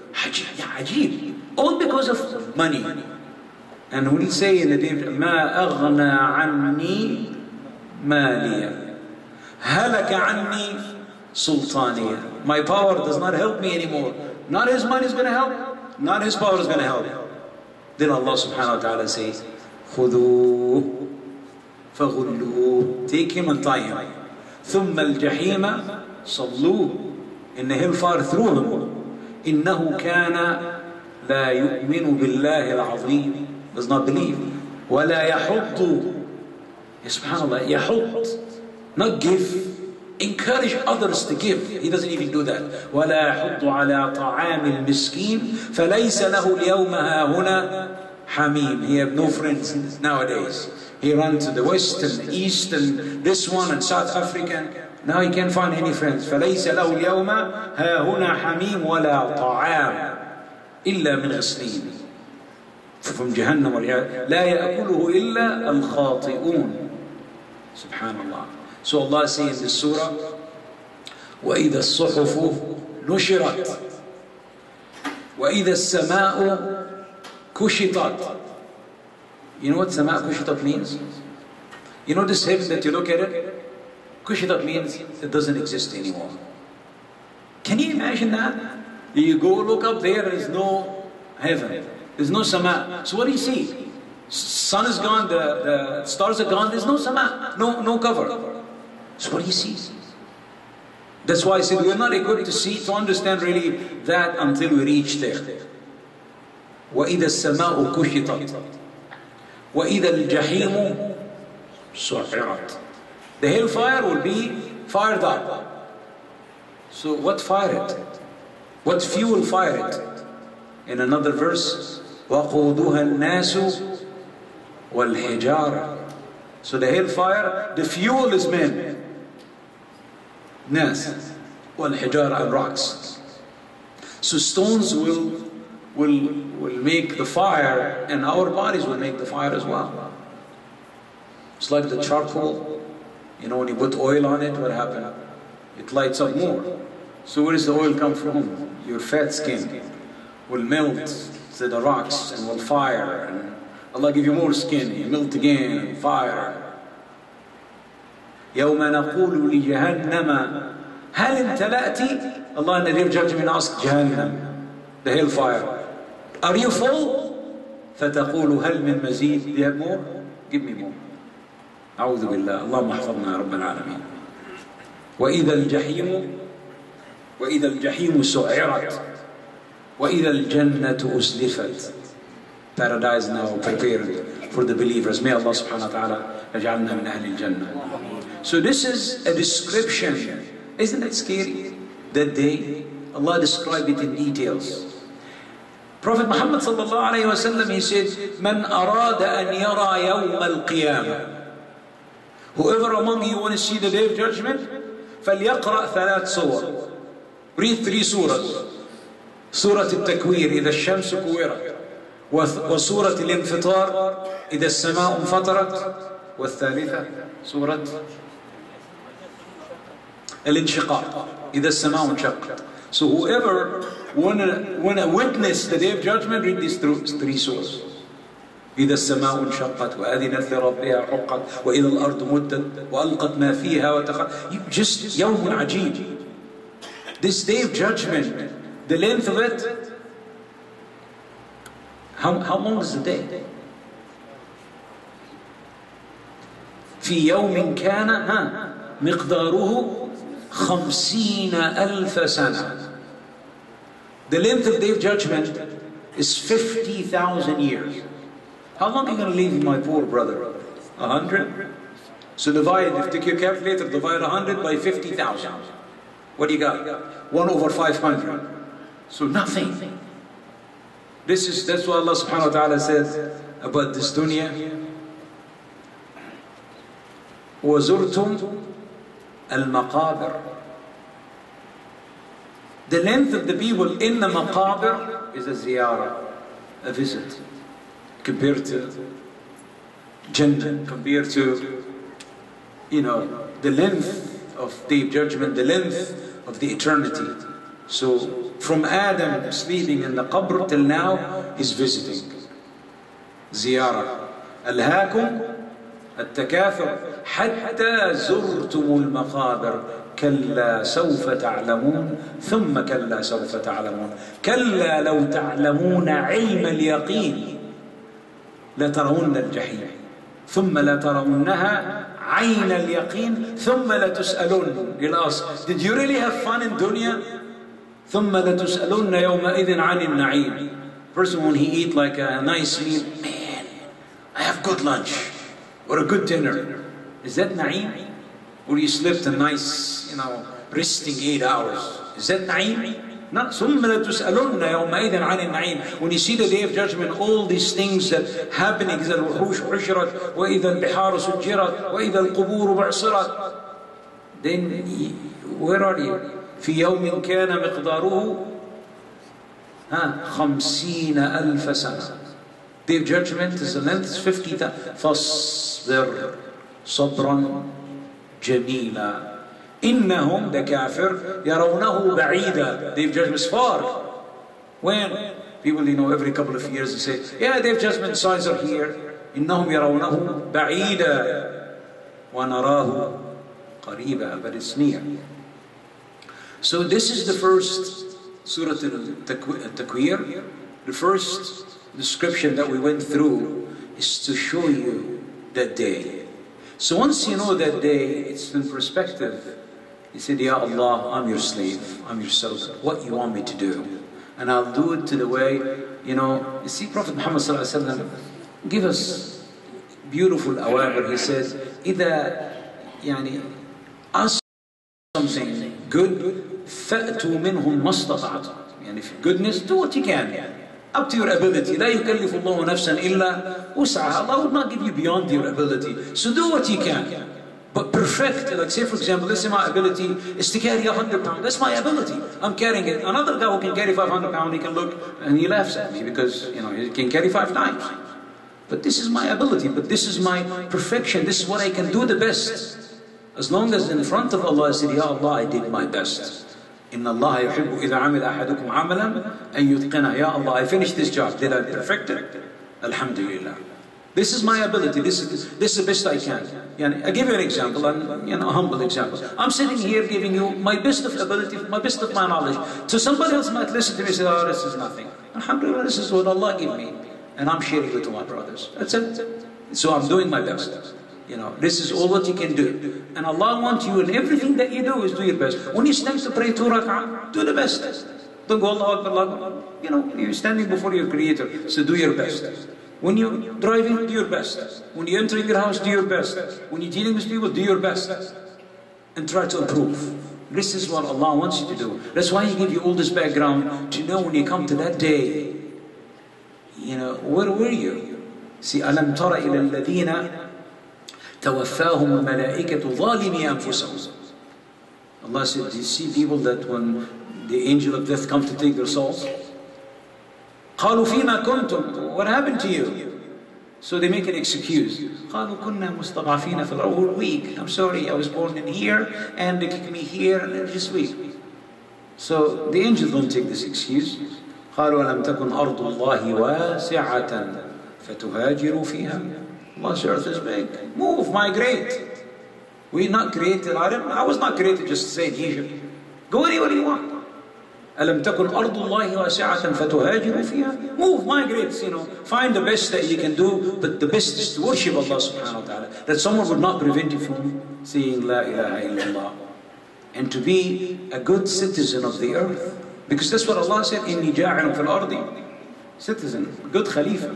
Ajib. All because of money. And we'll say in the day, ما أغنى عني مالية هلك عني سلطانية. My power does not help me anymore. Not his money is going to help, not his power is going to help. Then Allah subhanahu wa ta'ala says, خذوه فغلوه. Take him and tie him. ثم الجحيم صلوه. In the hellfire through him. إنه كان لا يؤمن بالله العظيم. Does not believe. ولا يحض. Subhanallah, يحض. Not give. Encourage others to give. He doesn't even do that. ولا يحض على طعام المسكين فليس له اليوم هاهنا حميم. He have no friends nowadays. He ran to the west and east and this one and South Africa. Now he can't find any friends. فليس له اليوم هاهنا حميم ولا طعام إلا من غسلين. From Jahannam لا يأكله إلا الخاطئون. Subhanallah. So Allah says in this surah, وَإِذَا الصُّحُفُ نُشِرَتْ وَإِذَا السَّمَاءُ كُشِطَتْ. You know what سَمَاء كُشِطَتْ means? You know this heaven that you look at it? كُشِطَتْ means it doesn't exist anymore. Can you imagine that? You go look up there, there is no heaven. There's no sama. So what do you see? Sun is gone, the stars are gone, there's no sama, no cover. So what do you see? That's why I said we're not equipped to see, to understand really that until we reach there. وَإِذَا السَّمَاءُ كُشِطَتْ وَإِذَا الْجَحِيمُ سُعِرَتْ. The hellfire will be fired up. So what fired it? What fuel fired it? In another verse, وَقُودُهَا النَّاسُ وَالْحِجَارَةُ. So the hellfire, the fuel is men. Nas, وَالْحِجَارَةُ, and rocks. So stones will make the fire, and our bodies will make the fire as well. It's like the charcoal. You know, when you put oil on it, what happens? It lights up more. So where does the oil come from? Your fat skin will melt to the rocks and will fire. And Allah give you more skin, you melt again and fire. يَوْمَ نَقُولُ لِجَهَنَّمَ هَلْ امْتَلَأْتِ. Allah in the day of judgment asks Jahannam, the hellfire, are you full? فَتَقُولُ هَلْ مِن مَزِيدٍ. Do you have more? Give me more. أعوذ بالله. اللهم احفظنا يا رب العالمين. وإذا الجحيم سعرت وإذا الجنة أزلفت. Paradise now prepared for the believers. May Allah subhanahu wa ta'ala يجعلنا من أهل الجنة. So this is a description. Isn't it scary? That day, Allah described it in details. Prophet Muhammad sallallahu alayhi wa sallam, he said, من أراد أن يرى يوم القيامة. Whoever among you want to see the day of judgment, فليقرأ 3 صور. Read 3 surahs. سورة التكوير إذا الشمس كورت، وسورة الانفطار إذا السماء انفطرت، والثالثة سورة الانشقاق إذا السماء انشقت. So whoever wanna witness the day of judgment, read these 3 surahs. إذا السماء انشقت وأذنت لربها حقت وإذا الأرض مدت وألقت ما فيها وتخلت. Just يوم عجيب. This day of judgment, the length of it, how long is the day? في يوم كان مقداره 50,000 سنة. The length of the day of judgment is 50,000 years. How long are you going to live, my poor brother? 100? So divide, if you take your calculator, divide 100 by 50,000. What do you got? 1/500. So nothing. That's what Allah subhanahu wa ta'ala said about this dunya. وَزُرْتُمْ الْمَقَابِرِ. The length of the people in the maqabir is a ziyarah, a visit. Compared to Jannah, compared to, the length of Day of Judgment, the length of the eternity. So from Adam sleeping in the qabr till now, he's visiting. Ziyarah. ألهاكم التكاثر حتى زرتم المقابر كلا سوف تعلمون ثم كلا سوف تعلمون كلا لو تعلمون علم اليقين لترون الجحيم ثم لترونها عين اليقين ثم لتسألون. You'll ask, did you really have fun in dunya? ثم لتسألون يومئذ عن النعيم. Person, when he eat like a nice meal, man, I have good lunch or a good dinner. Is that na'im? Or you slept a nice, resting 8 hours. Is that na'im? Not ثُمَّ لَتُسْأَلُنَّ يَوْمَئِذٍ عَنِ النَّعِيمِ. When you see the day of judgment, all these things that happening, إِذَا الْوُحُوشُ حُشِرَتْ وَإِذَا الْبِحَارُ سُجِّرَتْ وَإِذَا الْقُبُورُ بُعْصِرَتْ. Then, where are you? في يوم كان مقداره 50,000 سنة. Day of judgment is the length is 50,000. فاصبر صبرا جميلا إنهم the kafir يرونه بعيدا. Day of judgment is far. When people, every couple of years they say, yeah, Day of judgment signs are here. إنهم يرونه بعيدا ونراه قريبا, but it's near. So this is the first Surah Al-Takwir. The first description that we went through is to show you that day. So once you know that day, it's in perspective. You said, Ya Allah, I'm your slave, I'm your servant. What you want me to do? And I'll do it to the way, you see Prophet Muhammad sallallahu alaihi wasallam give us beautiful awamir. He says, ask something good, فَأْتُوا مِنْهُمْ مَا اسْتَطَعْتُمْ. If goodness, do what you can. Up to your ability. لا يكلف الله نفسا إلا وسعها. Allah would not give you beyond your ability. So do what you can. But perfect, like say for example, let's say my ability is to carry 100 pounds. That's my ability. I'm carrying it. Another guy who can carry 500 pounds, he can look and he laughs at me because, you know, he can carry 5 times. But this is my ability, but this is my perfection. This is what I can do the best. As long as in front of Allah I said, Ya Allah, I did my best. إن الله يحب إذا عمل أحدكم عملا أن يتقنه. Ya Allah, I finished this job. Did I perfect it? Alhamdulillah. This is my ability. This is the best I can. I give you an example, and a humble example. I'm sitting here giving you my best of ability, my best of my knowledge. So somebody else might listen to me and say, oh, this is nothing. Alhamdulillah, this is what Allah gave me. And I'm sharing it to my brothers. That's it. So I'm doing my best. This is all what you can do. And Allah wants you, and everything that you do is do your best. When you stand to pray 2 rak'ah, do the best. Don't go Allah Akbar, Allah Akbar. You're standing before your Creator, so do your best. When you're driving, do your best. When you're entering your house, do your best. When you're dealing with people, do your best. And try to improve. This is what Allah wants you to do. That's why He gives you all this background, to know when you come to that day, where were you? See, أَلَمْ تَرَ إِلَى الَّذِينَ تَوَفَّاهُمُ الْمَلَائِكَةُ ظَالِمِي أَنفُسَهُمْ. Allah said, do you see people that when the angel of death comes to take their souls? قالوا فيما كنتم. What happened to you? So they make an excuse. قالوا كنا مستضعفين في الأرض. We're weak. I'm sorry, I was born in here and they kicked me here and I'm just weak. So the angels don't take this excuse. قالوا ألم تكن أرض الله واسعة فتهاجروا فيها. Allah's earth is big. Move, migrate. We're not created. I was not created just to stay in Egypt. Go anywhere you want. ألم تكن أرض الله واسعة فتهاجروا فيها. Move, migrate, find the best that you can do, but the best is to worship Allah subhanahu wa ta'ala. That someone would not prevent you from saying La ilaha illallah. And to be a good citizen of the earth. Because that's what Allah said, إِنِّي جَاعِلٌ فِي الْأَرْضِ. Citizen, good Khalifa.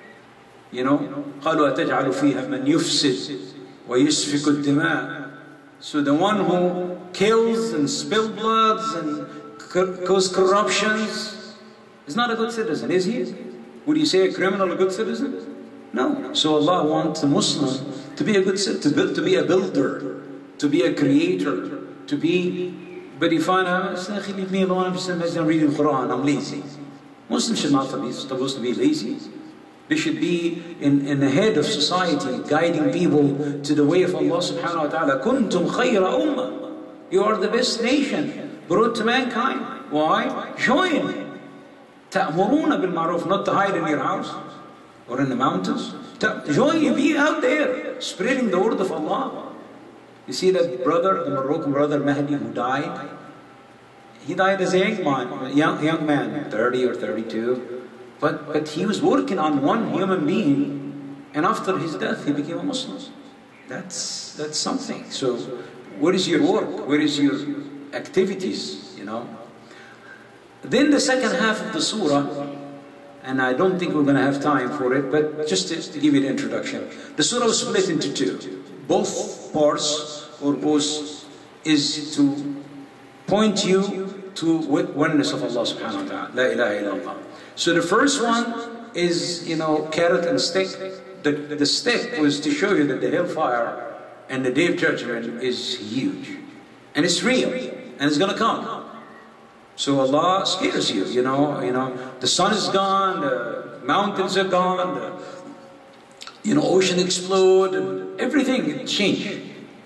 قالوا أتجعل فيها من يفسد ويسفك الدماء. So the one who kills and spills bloods and cause corruptions is not a good citizen, is he? Would you say a criminal a good citizen? No. So Allah wants a Muslim to be a good citizen, to be a builder, to be a creator, to be. But if I leave me alone, I'm reading the Quran, I'm lazy. Muslims should not be supposed to be lazy. They should be in the head of society, guiding people to the way of Allah subhanahu wa ta'ala. Kuntum khayra ummah. You are the best nation brought to mankind. Why? Join. تأمرون بالمعروف, not to hide in your house or in the mountains. Join, be out there, spreading the word of Allah. You see that brother, the Moroccan brother Mahdi who died? He died as a young man, 30 or 32. But he was working on one human being, and after his death he became a Muslim. That's something. So where is your work? Where is your activities? Then the second half of the surah, and I don't think we're going to have time for it, but just to give you the introduction. The surah was split into 2. Both parts, or both, is to point you to oneness of Allah subhanahu wa ta'ala. La ilaha illallah. So the first one is, carrot and stick. The stick was to show you that the hellfire and the day of judgment is huge. And it's real. And it's going to come. So Allah scares you, the sun is gone, the mountains are gone, the ocean explode, and everything change.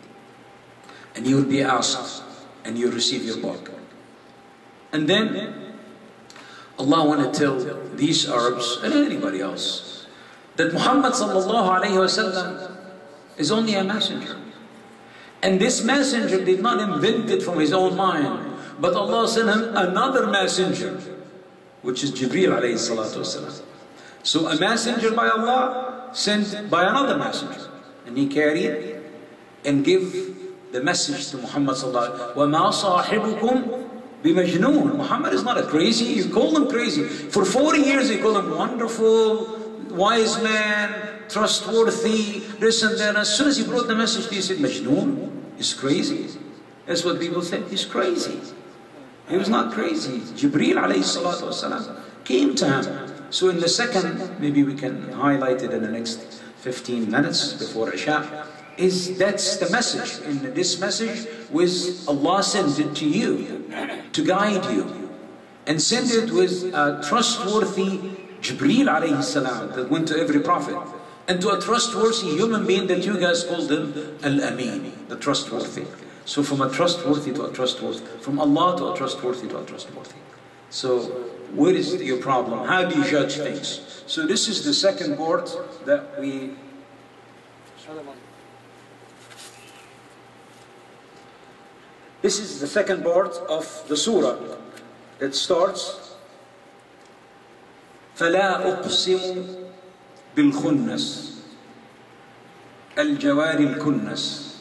And you will be asked, and you receive your book. And then Allah want to tell these Arabs and anybody else that Muhammad sallallahu alayhi wa sallam is only a messenger. And this messenger did not invent it from his own mind. But Allah sent him another messenger, which is Jibreel alayhi salatu wasalam. So a messenger by Allah sent by another messenger. And he carried and give the message to Muhammad sallallahu alayhi wa sallam. وَمَا صَاحِبُكُمْ بِمَجْنُونَ. Muhammad is not a crazy, you call him crazy. For 40 years you call him wonderful, wise man, trustworthy, this and that. As soon as he brought the message to you, he said, Majnoon, he's crazy. That's what people say, he's crazy. He was not crazy. Jibreel alayhi salatu wasalam came to him So in the second, maybe we can highlight it in the next 15 minutes before Isha, that's the message. In this message was Allah sent it to you, to guide you, and sent it with a trustworthy Jibreel alayhi salam that went to every prophet, and to a trustworthy human being that you guys called him Al-Amin, the trustworthy. So from a trustworthy to a trustworthy, from Allah to a trustworthy to a trustworthy. So what is your problem? How do you judge things? So this is the second board that we... This is the second board of the surah. It starts فلا أقسم بالخنس الجوار الكنس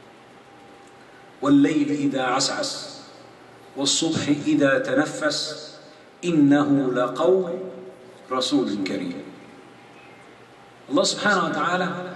والليل إذا عسعس والصبح إذا تنفس إنه لقول رسول كريم. Allah subhanahu wa ta'ala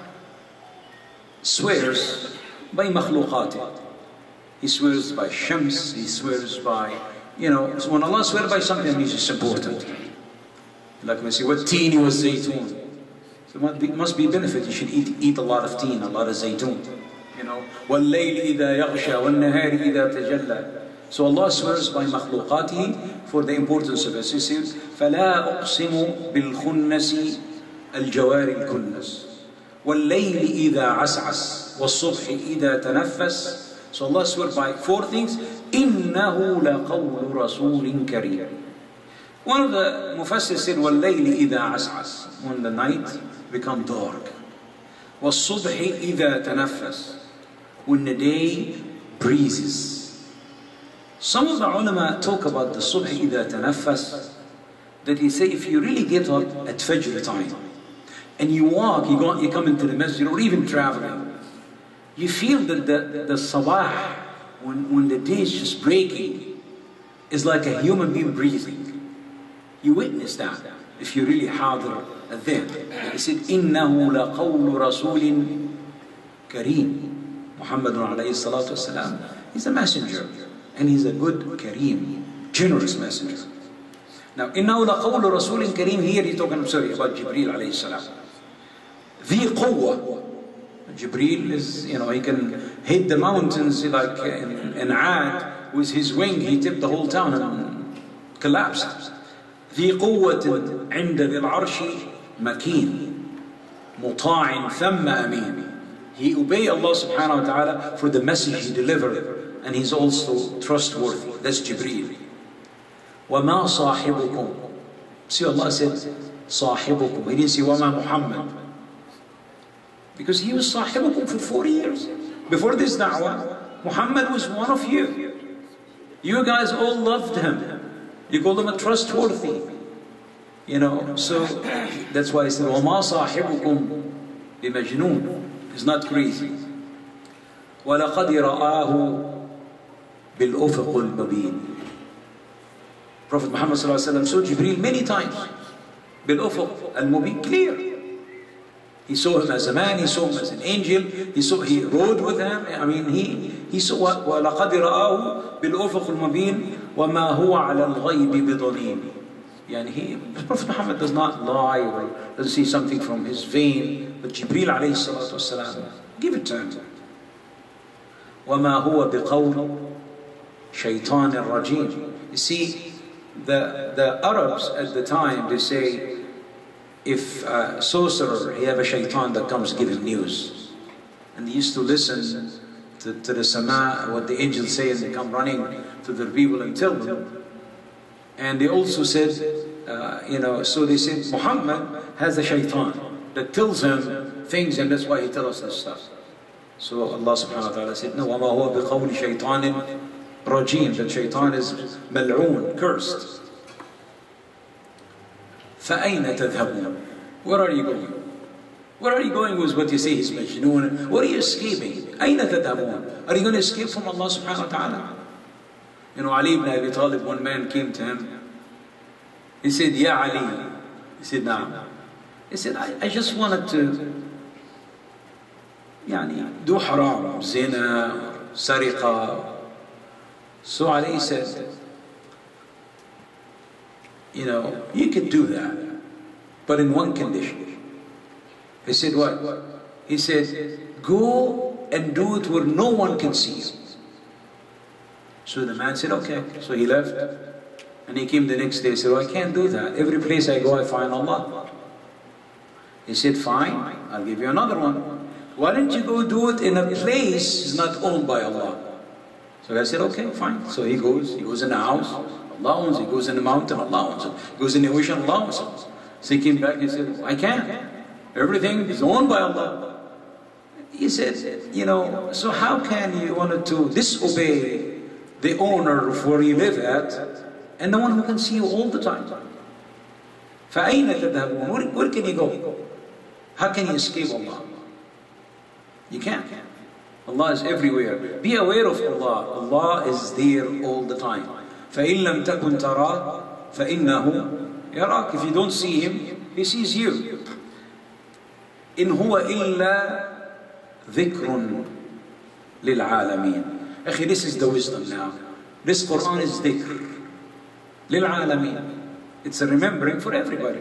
swears by مخلوقاته. He swears by Shams, he swears by, so when Allah swears by something, it means it's important. Like we say, what teen was zaytun? So it must be a benefit. You should eat a lot of teen, a lot of zaytun. وَاللَّيْلِ إِذَا يَغْشَى وَالنَّهَارِ إِذَا تَجَلَّى. So Allah swears by مخلوقاته for the importance of it. He says, فَلَا أُقْسِمُ بِالْخُنَّسِ الْجَوَارِ الْكُنَّسِ وَاللَّيْلِ إِذَا عَسْعَسْ وَالصُّبْحِ إِذَا تَنَفَّسْ. So Allah swears by four things. إِنَّهُ لَقَوْلُ رَسُولٍ كَرِيمٍ. One of the Mufassir said, وَاللَّيْلِ إِذَا عَسْعَسْ, when the night becomes dark. وَالصُّبْحِ إِذَا تَنَفَّسْ, when the day breezes. Some of the ulama talk about the subh إِذَا تَنَفَّسْ, that he say if you really get up at Fajr time, and you walk, you come into the masjid, or even traveling, you feel that the sabah, when the day is just breaking, is like a human being breathing. You witness that if you really hadir then. He said, إِنَّهُ لَقَوْلُ رَسُولٍ كَرِيمٍ. Muhammad alayhi salatu wasalam, he's a messenger, and he's a good Kareem, generous messenger. Now, إِنَّهُ لَقَوْلُ رَسُولٍ كَرِيمٍ, here he's talking, about Jibreel alayhi salam. ذِي قُوَّةٍ. Jibreel is, he can hit the mountains like in Ad, with his wing, he tipped the whole town and collapsed. ذي قوة عند ذي العرش مكين مطاع ثم أمين. He obeyed Allah subhanahu wa ta'ala for the message he delivered, and he's also trustworthy. That's Jibreel. وَمَا صَاحِبُكُمْ. See, Allah said صَاحِبُكُم. He didn't say وَمَا Muhammad, because he was صاحبكم for 40 years. Before this da'wah, Muhammad was one of you. You guys all loved him. You called him a trustworthy. So that's why he said, وَمَا صَاحِبُكُمْ بِمَجْنُونَ. He's not crazy. وَلَقَدْ رَآهُ بِالْأُفُقِ الْمُبِينِ. Prophet Muhammad saw Jibreel many times. بِالْأُفُقِ الْمُبِينِ, clear. He saw him as a man, he saw him as an angel, he rode with him. He saw وَلَقَدْ رَآهُ بِالْأُفُقِ الْمُبِينِ وَمَا هُوَ عَلَى الْغَيْبِ بِضَنِينِ. Prophet Muhammad does not lie or doesn't see something from his vein, but Jibreel alayhi salatu wasalam, give it to him. وَمَا هُوَ بِقَوْلِ شَيْطَانِ الرَّجِيمِ. You see, the Arabs at the time, they say, if a sorcerer, he have a shaitan that comes give him news. And they used to listen to the sama, what the angels say, and they come running to the people and tell them. And they also said, so they said, Muhammad has a shaitan that tells him things, and that's why he tells us this stuff. So Allah subhanahu wa ta'ala said, no, وَمَا هُوَ بِقَوْلِ شَيْطَانٍ رَجِيمٍ. That shaitan is mal'oon, cursed. فَأَيْنَ تَذْهَبُونَ. Where are you going? Where are you going with what you say is majnoon? Where are you escaping? أَيْنَ تَذْهَبُونَ. Are you going to escape from Allah subhanahu wa ta'ala? Ali ibn Abi Talib, one man came to him. He said, Ya Ali. He said, Naam. He said, I just wanted to do haram, zina, sariqa. So Ali said, you could do that. but in one condition. He said, what? He said, go and do it where no one can see you. So the man said, okay. So he left, and he came the next day. He said, well, I can't do that. Every place I go, I find Allah. He said, fine, I'll give you another one. Why don't you go do it in a place not owned by Allah? So I said, okay, fine. So he goes in the house, Allah owns it. He goes in the mountain, Allah owns it. He goes in the ocean, Allah owns it. So he came back and said, I can't. Everything is owned by Allah. He said, you know, so how can you want to disobey the owner of where you live at and the one who can see you all the time? فَأَيْنَ تَذْهَبُونَ? Where can you go? How can you escape Allah? You can't. Allah is everywhere. Be aware of Allah. Allah is there all the time. فَإِن لَمْ تَكُنْ تَرَاهُ فَإِنَّهُ يَرَاكَ. If you don't see Him, He sees you. إِنْ هُوَ إِلَّا ذِكْرٌ لِلْعَالَمِينَ. Akhi, this is the wisdom now. This Quran is dhikr لِلْعَالَمِينَ. It's a remembering for everybody.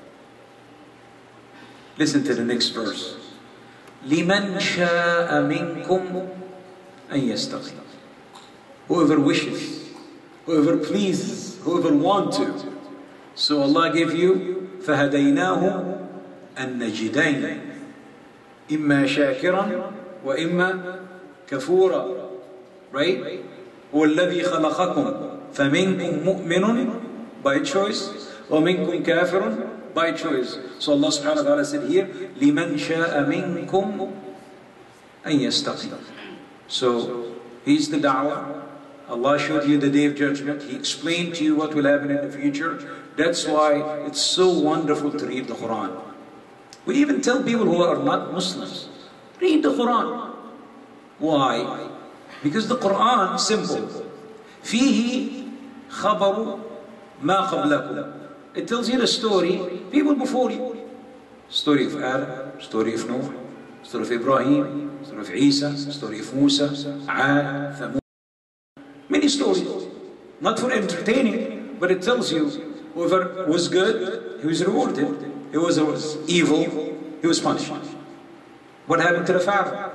Listen to the next verse. لِمَنْ شَاءَ مِنْكُمْ أَنْ يَسْتَقِيمَ. Whoever wishes, whoever pleases, whoever wants to. So Allah gave you فَهَدَيْنَاهُ النَّجِدَيْنِ إِمَّا شَاكِرًا وَإِمَّا كَفُورًا. Right? وَالَّذِي خَلَقَكُمْ فَمِنْكُمْ مُؤْمِنٌ by choice وَمِنْكُمْ كَافِرٌ by choice. So Allah subhanahu wa ta'ala said here, لِمَنْ شَاءَ مِنْكُمْ أَنْ يَسْتَقِيمَ. So He's the da'wah. Allah showed you the day of judgment. He explained to you what will happen in the future. That's why it's so wonderful to read the Quran. We even tell people who are not Muslims, read the Quran. Why? Because the Quran, simple. فيه خبر ما قبلكم. It tells you the story, people before you. Story of Adam, story of Noah, story of Ibrahim, story of Isa, story of Musa, Ad, Thamud. Many stories. Not for entertaining, but it tells you whoever was good, he was rewarded. Whoever was evil, he was punished. What happened to the Pharaoh?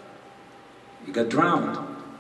He got drowned.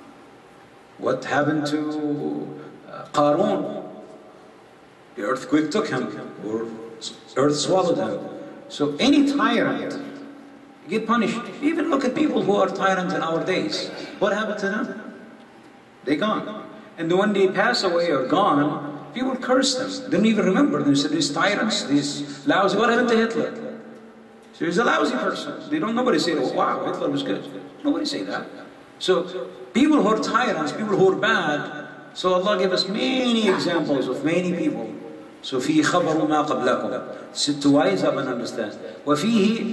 What happened to Qarun? The earthquake took him, or earth swallowed him. So any tyrant, get punished. Even look at people who are tyrants in our days. What happened to them? They're gone. And when they pass away or gone, people curse them. They don't even remember them. They said, these tyrants, these lousy. What happened to Hitler? So he's a lousy person. They don't. Nobody say, oh wow, Hitler was good. Nobody say that. So people who are tyrants, people who are bad. So Allah gave us many examples of many people. So فيه خبر ما قبلكم. Sit to wise up and understand. وفيه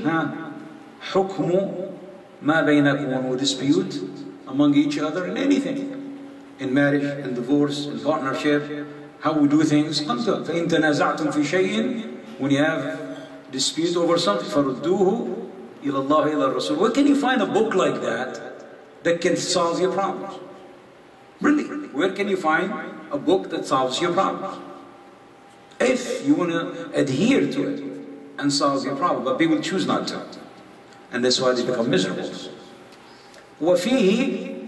حكم ما بينكم. When we dispute among each other in anything, in marriage, in divorce, in partnership, how we do things. Come to it. فإن تنازعتم في شيء. When you have dispute over something, فردوه إلى الله إلى الرسول. Where can you find a book like that can solve your problems? Really? Where can you find a book that solves your problems? If you want to adhere to it and solve your problem, but people choose not to. And that's why they become miserable. وَفِيهِ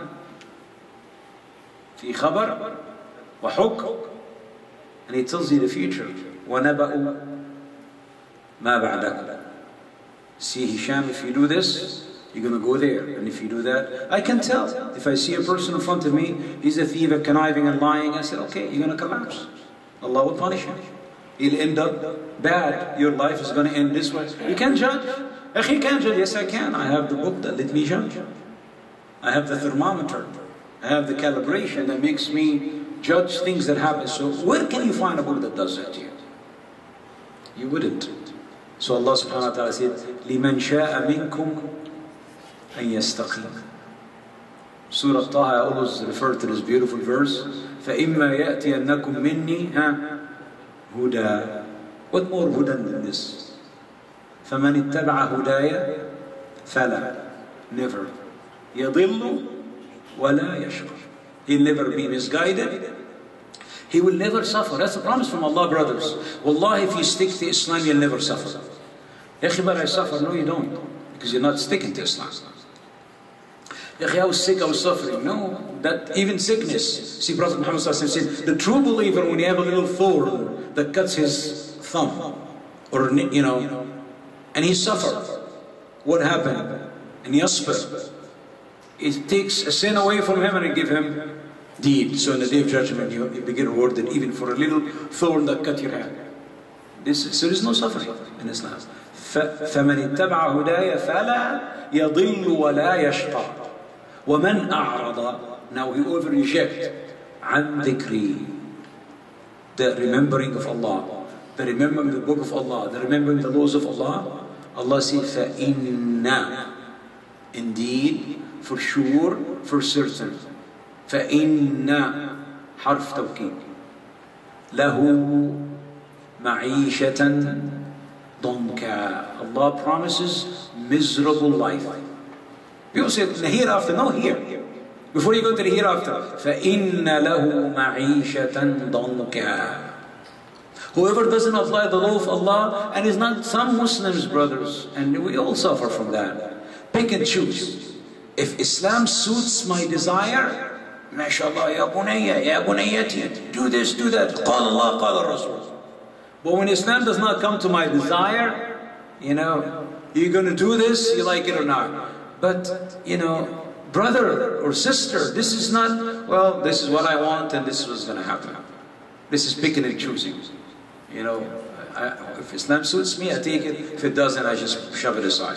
فِي خَبَرْ وَحُكْمٍ. And he tells you the future. وَنَبَأُ مَا بَعْدَكُمْ. See, Hisham, if you do this, you're going to go there. And if you do that, I can tell. If I see a person in front of me, he's a thief, conniving and lying, I said, okay, you're going to collapse. Allah will punish him. He'll end up bad. Your life is going to end this way. You can't judge. You can't judge. Yes, I can. I have the book that let me judge. I have the thermometer. I have the calibration that makes me judge things that happen. So where can you find a book that does that to you? You wouldn't. So Allah subhanahu wa ta'ala said, لِمَنْ شَاءَ مِنْكُمْ أَنْ يَسْتَقِيمَ. Surah Taha, I always refer to this beautiful verse. فَإِمَّا يَأْتِيَنَّكُمْ مِنِّي هُدَى. What more hudan than this? فَمَنِ اتَّبَعَ هُدَايَ فَلَا. Never. يَضِلُّ وَلَا يَشْقَى. He'll never be misguided. He will never suffer. That's a promise from Allah, brothers. Wallahi, if you stick to Islam, you'll never suffer. But I suffer. No, you don't. Because you're not sticking to Islam. I was sick, I was suffering. No, that even sickness. See, Prophet Muhammad said, the true believer, when you have a little thorn that cuts his thumb, or, and he suffered, what happened? And yasbir. It takes a sin away from him and it gives him deed. So in the day of judgment, you get rewarded even for a little thorn that cut your hand. So there's no suffering in Islam. فَمَنِ اتَّبَعَ هُدَايَ فَلَا يَضِلُّ وَلَا يَشْقَى وَمَنْ أَعْرَضَ. Now he will reject عَنْ ذِكْرِي, the remembering of Allah, the remembering the book of Allah, the remembering the laws of Allah. Allah says, فَإِنَّا, indeed, for sure, for certain. فَإِنَّا حرف توكيد. لَهُ مَعِيشَةً ضَنْكَا. Allah promises miserable life. People say, in the hereafter. No, here. Before you go to the hereafter. فَإِنَّ لَهُ مَعِيشَةً ضَنْكَا. Whoever doesn't apply the law of Allah, and is not some Muslims, brothers, and we all suffer from that. Pick and choose. If Islam suits my desire, MashaAllah, ya bunayya, ya bunayyati, do this, do that. قال Allah, قال Rasul. But when Islam does not come to my desire, you're going to do this, you like it or not. But, brother or sister, this is not, well, this is what I want and this is what's going to happen. This is picking and choosing. If Islam suits me, I take it. If it doesn't, I just shove it aside.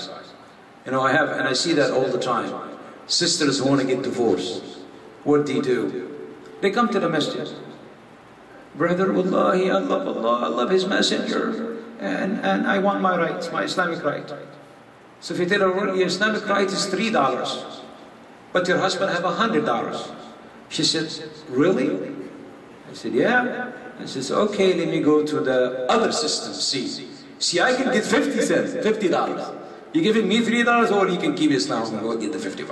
I see that all the time. Sisters who want to get divorced. What do? They come to the masjid. Brother, wallahi, I love Allah, I love His Messenger, and I want my rights, my Islamic right. So if you tell her, your Islamic right is $3, but your husband have $100. She said, really? I said, yeah. I said, okay, let me go to the other system, see, I can get 50 cents, $50. You're giving me $3, or you can keep Islam and go get the $50.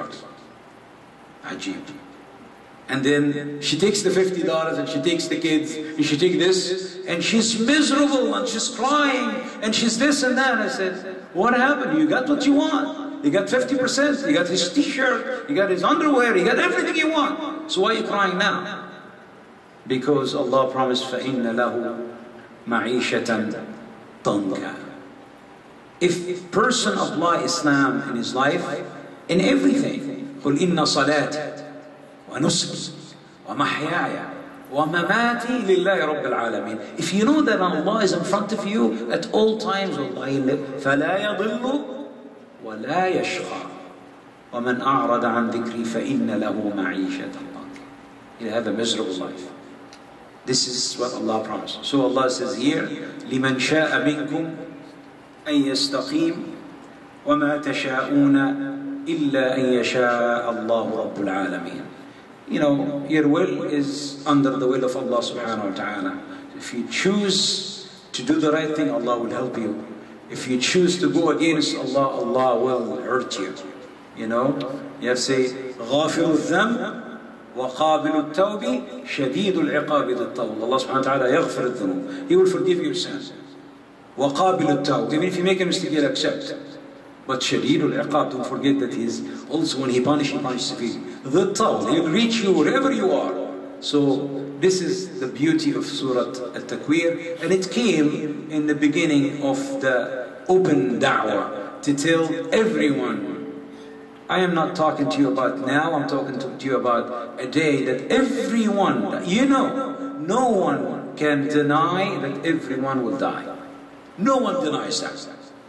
Ajib. And then she takes the $50 and she takes the kids and she takes this and she's miserable and she's crying and she's this and that. I said, what happened? You got what you want. You got 50%, you got his t-shirt, you got his underwear, you got everything you want. So why are you crying now? Because Allah promised, فَإِنَّ لَهُ مَعِيشَةً ضَنْكَ. If a person apply Islam in his life, in everything, قُلْ إِنَّ صَلَاتِ وَنُسْكِ وَمَحْيَايَ وَمَمَاتِي لِلَّهِ رَبِّ الْعَالَمِينَ. If you know that Allah is in front of you at all times, فَلَا يَضِلُّ وَلَا يَشْقَى وَمَنْ أَعْرَضَ عَنْ ذِكْرِي فَإِنَّ لَهُ مَعِيشَةً ضَنْكَ. He'll have a miserable life. This is what Allah promised. So Allah says here, لِمَنْ شَاءَ مِنْكُمْ أَنْ يَسْتَقِيمَ وَمَا تَشَاءُونَ إِلَّا أَنْ يَشَاءَ اللَّهُ رَبُّ الْعَالَمِينَ. Your will is under the will of Allah subhanahu wa ta'ala. If you choose to do the right thing, Allah will help you. If you choose to go against Allah, Allah will hurt you. You have to say, غَافِرُ الذَّنْبِ وَقَابِلُ التَّوْبِ شَدِيدُ الْعِقَابِ ذِي الطَّوْلِ. Allah subhanahu wa ta'ala يغفر الذنوب. He will forgive your sins. وَقَابِلُ التَّوْبِ. Even if you make a mistake, He'll accept. But شديد العقاب, don't forget that He is also, when He punishes severely. The Tawl, He'll reach you wherever you are. So this is the beauty of Surah At-Takwir, and it came in the beginning of the open da'wah to tell everyone. I am not talking to you about now, I'm talking to you about a day that everyone, no one can deny that everyone will die. No one denies that.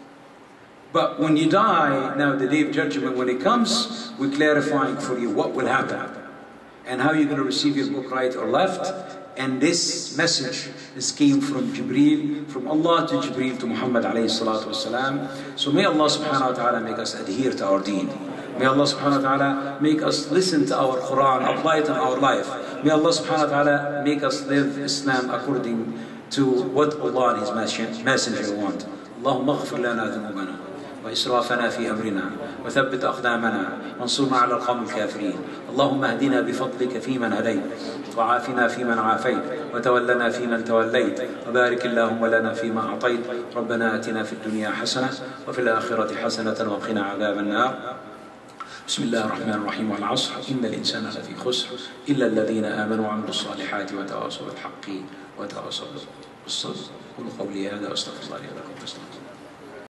But when you die, now the day of judgment, when it comes, we're clarifying for you what will happen and how you're going to receive your book right or left. And this message came from Jibreel, from Allah to Jibreel to Muhammad alayhi salatu wasalam. So may Allah subhanahu wa ta'ala make us adhere to our deen. May Allah subhanahu wa ta'ala make us listen to our Quran, apply it in our life. May Allah subhanahu wa ta'ala make us live Islam according to what Allah and His Messenger want. Allahumma ghfir lana dhunubana. وإسرافنا في أمرنا وثبت أقدامنا وانصرنا على القوم الكافرين. اللهم اهدنا بفضلك فيمن هديت، وعافنا فيمن عافيت، وتولنا فيمن توليت، وبارك اللهم لنا فيما أعطيت. ربنا آتنا في الدنيا حسنة وفي الآخرة حسنة وقنا عذاب النار. بسم الله الرحمن الرحيم. والعصر إن الإنسان لفي خسر إلا الذين آمنوا وعملوا الصالحات وتواصوا بالحق وتواصوا بالصبر. قولوا قولي هذا واستغفر الله لي ولكم.